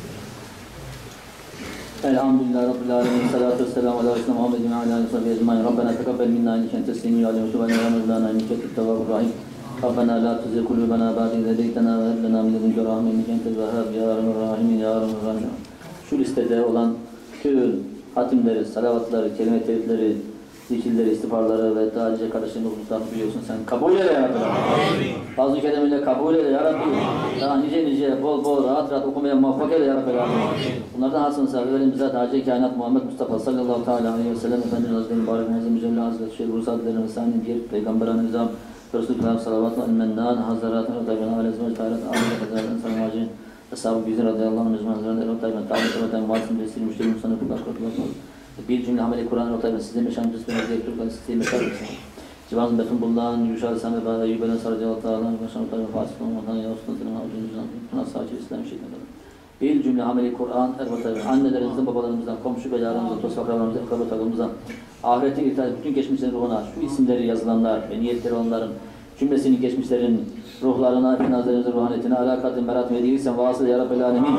Elhamdülillahi Rabbil alemin. Salatu vesselamu ala Resulü Muhammedin ve ala alihi ve sahbihi ecmaîn. Rabbena tekabbel minna inneke entes semî'ul alîm ve tub aleyna ya Mevlana inneke entet tevvabur rahîm. Rabbena la tuzigh kulûbena ba'de iz hedeytena ve hab lena min ledunke rahme inneke entel vehhab ya erhamer rahimin ya erhamer rahimin. Şu listede olan tüm hatimleri, salavatları, kelime-i tevhidleri, zikirleri, istiğfarları ve daha nice kardeşlerin huzurlarını biliyorsun sen. Kabul eyle ya Rabbi. Fazl-ı Kerem'le kabul eyle ya Rabbi. Daha nice bol bol rahat okumaya muvaffak eyle ya Rabbi. Bunlardan hasılsa evvelimize Hacı Kainat Muhammed Mustafa sallallahu teala aleyhi ve sellem Efendimiz Hazretleri Mübarek Muazzem Mücelle Hazretleri Şeyh Ruhsat Ederim ve Sani'nin diğer Peygamber'e nizam Resulullah salavatı enmennan hazzaratın ve tabi'na aleyhisselam ta'ilat ahmet hazzaratın sanmacın Ashab-ı Bizir radıyallahu anh mezmanlarında Erotayben ta'alet Erotayben Muhazzem Vesili Müşteri Musanı Kullar Kurtulur bir cümle ameli Kur'an Erotayben size meşan cüsmeni direktörken size meşan Civanın Betun Buldan Yuşar Sami Bâda Yübelen Sarıcıvat Dağlan Başan Erotayben Fasıl Olmadan Yavuz'dan Zırhına Avcı'nızdan Pınar Sağcı İslam Şeytanları bir cümle ameli Kur'an Erotayben annelerimizden babalarımızdan komşu beylerimizden dost akrabalarımızdan akrabalarımızdan ahirete ithal bütün geçmişlerin ruhuna şu isimleri yazılanlar ve niyetleri onların cümlesini geçmişlerin ruhlarına, finazlarımızın ruhaniyetine, alakatın, merat ve değilsen vasıl ya Rabbel Alemin.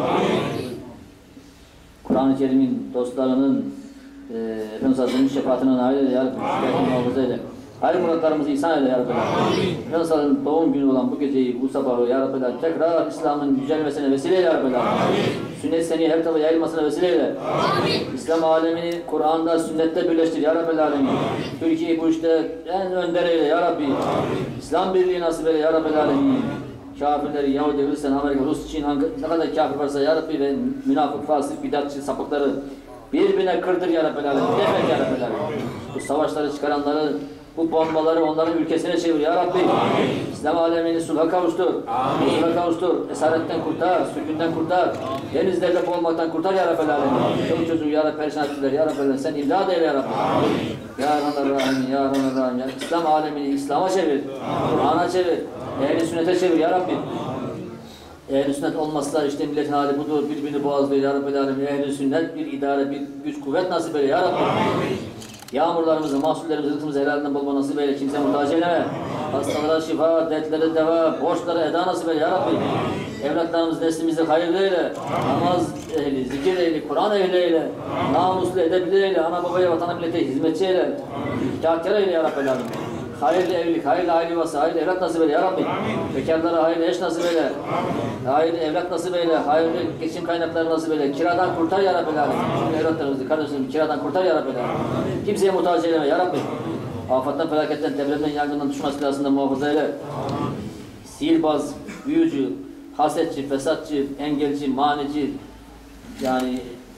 Kur'an-ı Kerim'in dostlarının Efendimiz Hazretleri'nin şefaatine nail eyle ya Rabbi. Şefaatini muhafaza eyle. Hayır muratlarımızı ihsan eyle ya Rabbel Alemin. Efendimiz Hazretleri'nin doğum günü olan bu geceyi, bu sabahı ya Rabbel Alemin. Tekrar İslam'ın yücelmesine vesile eyle ya Rabbel Alemin. Sünnet seni her tarafa yayılmasına vesile eyle. İslam alemini Kur'an'da, sünnette birleştir ya Rabbel Alemin. Türkiye'yi bu işte en önder eyle ya Rabbi. İslam birliği nasip eyle ya Rabbel Alemin. Kafirleri, Yahudi, Hristiyan, Amerika, Rus, Çin, ne kadar kafir varsa ya Rabbi ve münafık, fasık, bidatçı, sapıkları birbirine kırdır ya Rabbel Alemin. Defet ya Rabbel Alemin. Bu savaşları çıkaranları, bu bombaları onların ülkesine çevir ya Rabbi. İslam alemini sulha kavuştur. Huzura kavuştur. Esaretten kurtar, sürgünden kurtar. Denizlerde boğulmaktan kurtar ya Rabbel Alemin. Çoluk çocuğu ya Rabbi perişan ettiler ya Rabbel Alemin. Sen imdad eyle ya Rabbi. Ya Rahman Rahim, Ya Rahman Rahim. Ya İslam alemini İslam'a çevir. Kur'an'a çevir. Ehli sünnete çevir ya Rabbi. Ehl-i sünnet olmazsa işte milletin hali budur, birbirini boğazlıyor ya Rabbi Alemin. Ehl-i sünnet bir idare, bir güç, kuvvet nasip eyle ya Rabbi. Yağmurlarımızı, mahsullerimizi, rızkımızı helalinden bulma nasip eyle, kimseye muhtaç eyleme. Hastalara şifa, dertlere deva, borçlara eda nasip eyle ya Rabbi. Evlatlarımız, neslimizi hayırlı eyle. Namaz ehli, zikir ehli, Kur'an ehli eyle. Namuslu, edebli eyle, ana babaya, vatana, millete hizmetçi eyle. İhtiyar eyle ya Rabbi Alemin. Hayırlı evlilik, hayırlı aile yuvası, hayırlı evlat nasip eyle ya Rabbi. Bekarlara hayırlı eş nasip eyle. Hayırlı evlat nasip eyle, hayırlı geçim kaynakları nasip eyle. Kiradan kurtar ya Rabbi. Şimdi evlatlarımızı, kardeşlerimizi kiradan kurtar ya Rabbi. Kimseye muhtaç eyleme ya Rabbi. Afattan, felaketten, depremden, yangından, düşman silasından muhafaza eyle. Sihirbaz, büyücü, hasetçi, fesatçı, engelci, manici, yani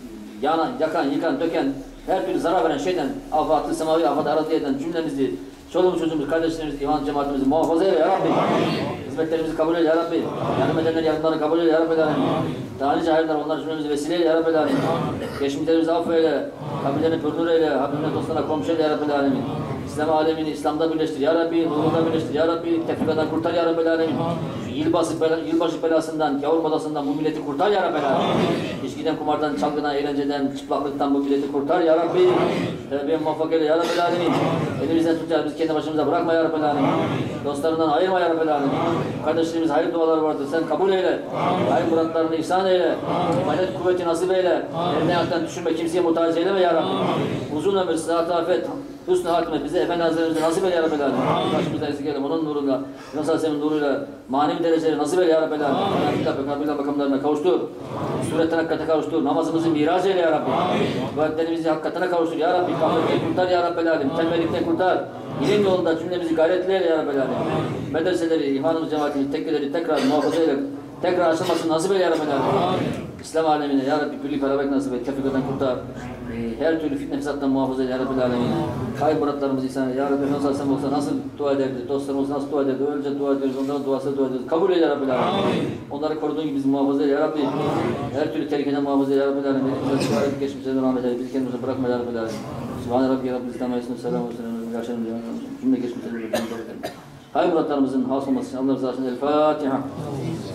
yakan, yıkan, döken, her türlü zarar veren şeyden, afatı, semavi, afatı, arazi eden cümlemizi, çoluğumuz, çocuğumuz, kardeşlerimizi, iman cemaatimizi muhafaza eyle ya Rabbi. Hizmetlerimizi kabul eyle ya Rabbi. Yardım edenler yardımlarını kabul eyle ya Rabbi. Daha nice hayırlar onlar cümlemizi vesile eyle ya Rabbi. Geçmişlerimizi affeyle, kabirlerini pürnür eyle, Habibine dostlarına komşu eyle ya Rabbi. İslam alemini İslam'da birleştir ya Rabbi, nurunda birleştir ya Rabbi, tefrikadan kurtar ya Rabbi. Yılbaşı belasından, gavur badasından bu milleti kurtar ya Rabbi. İçkiden, kumardan, çalgına, eğlenceden, çıplaklıktan bu milleti kurtar ya Rabbi. Tevbeye muvaffak eyle ya Rabbi. Elimizden tut ya, biz kendi başımıza bırakma ya Rabbi. Dostlarından ayırma ya Rabbi. Kardeşlerimiz hayır duaları vardır, sen kabul eyle. Hayır muratlarını ihsan eyle. Emanet kuvveti nasip eyle. Elinden ayaktan düşürme, kimseye muhtaç eyleme ya Rabbi. Uzun ömür, sıhhat, afet, hüsnü hatime bize Efendi Hazretlerimize nasip eyle ya Rabbi. Başımızda eksik eyle, onun nuruyla, Yunus Aleyhisselam'ın nuruyla manevi dereceleri nasip eyle ya Rabbi. Kabile makamlarına kavuştur. Suretten hakikate kavuştur. Namazımızı miraç eyle ya Rabbi. Vaatlerimizi hakikatine kavuştur ya Rabbi. Kahvetten kurtar ya Rabbi. Tembellikten kurtar. İlim yolunda cümlemizi gayretli eyle ya Rabbi. Medreseleri, imanımız, cemaatimiz, tekkeleri tekrar muhafaza eyle. Tekrar açılmasını nasip eyle ya Rabbi. İslam alemine ya Rabbi külli felabek nasip et. Tefrikadan kurtar. Her türlü fitne fesattan muhafaza eyle ya Rabbi. Hayır muratlarımızı ihsan eyle. Ya Rabbi Efendimiz Aleyhisselam olsa nasıl dua ederdi? Dostlarımız nasıl dua ederdi? Önce dua ediyoruz, onların duasıyla dua ediyoruz. Kabul eyle ya Rabbi. Onları koruduğun gibi bizi muhafaza eyle ya Rabbi. Her türlü tehlikeden muhafaza eyle ya Rabbi. Elimize dua edip geçmişlerine rahmet eyle. Bizi kendimize bırakma ya Rabbi. Subhane Rabbi ya Rabbi. İslam'a esnaf selamu aleyhi ve sellem. Cümle geçmişlerine rahmet eyle. Hayır muratlarımızın hasıl olması için Allah rızası için El Fatiha.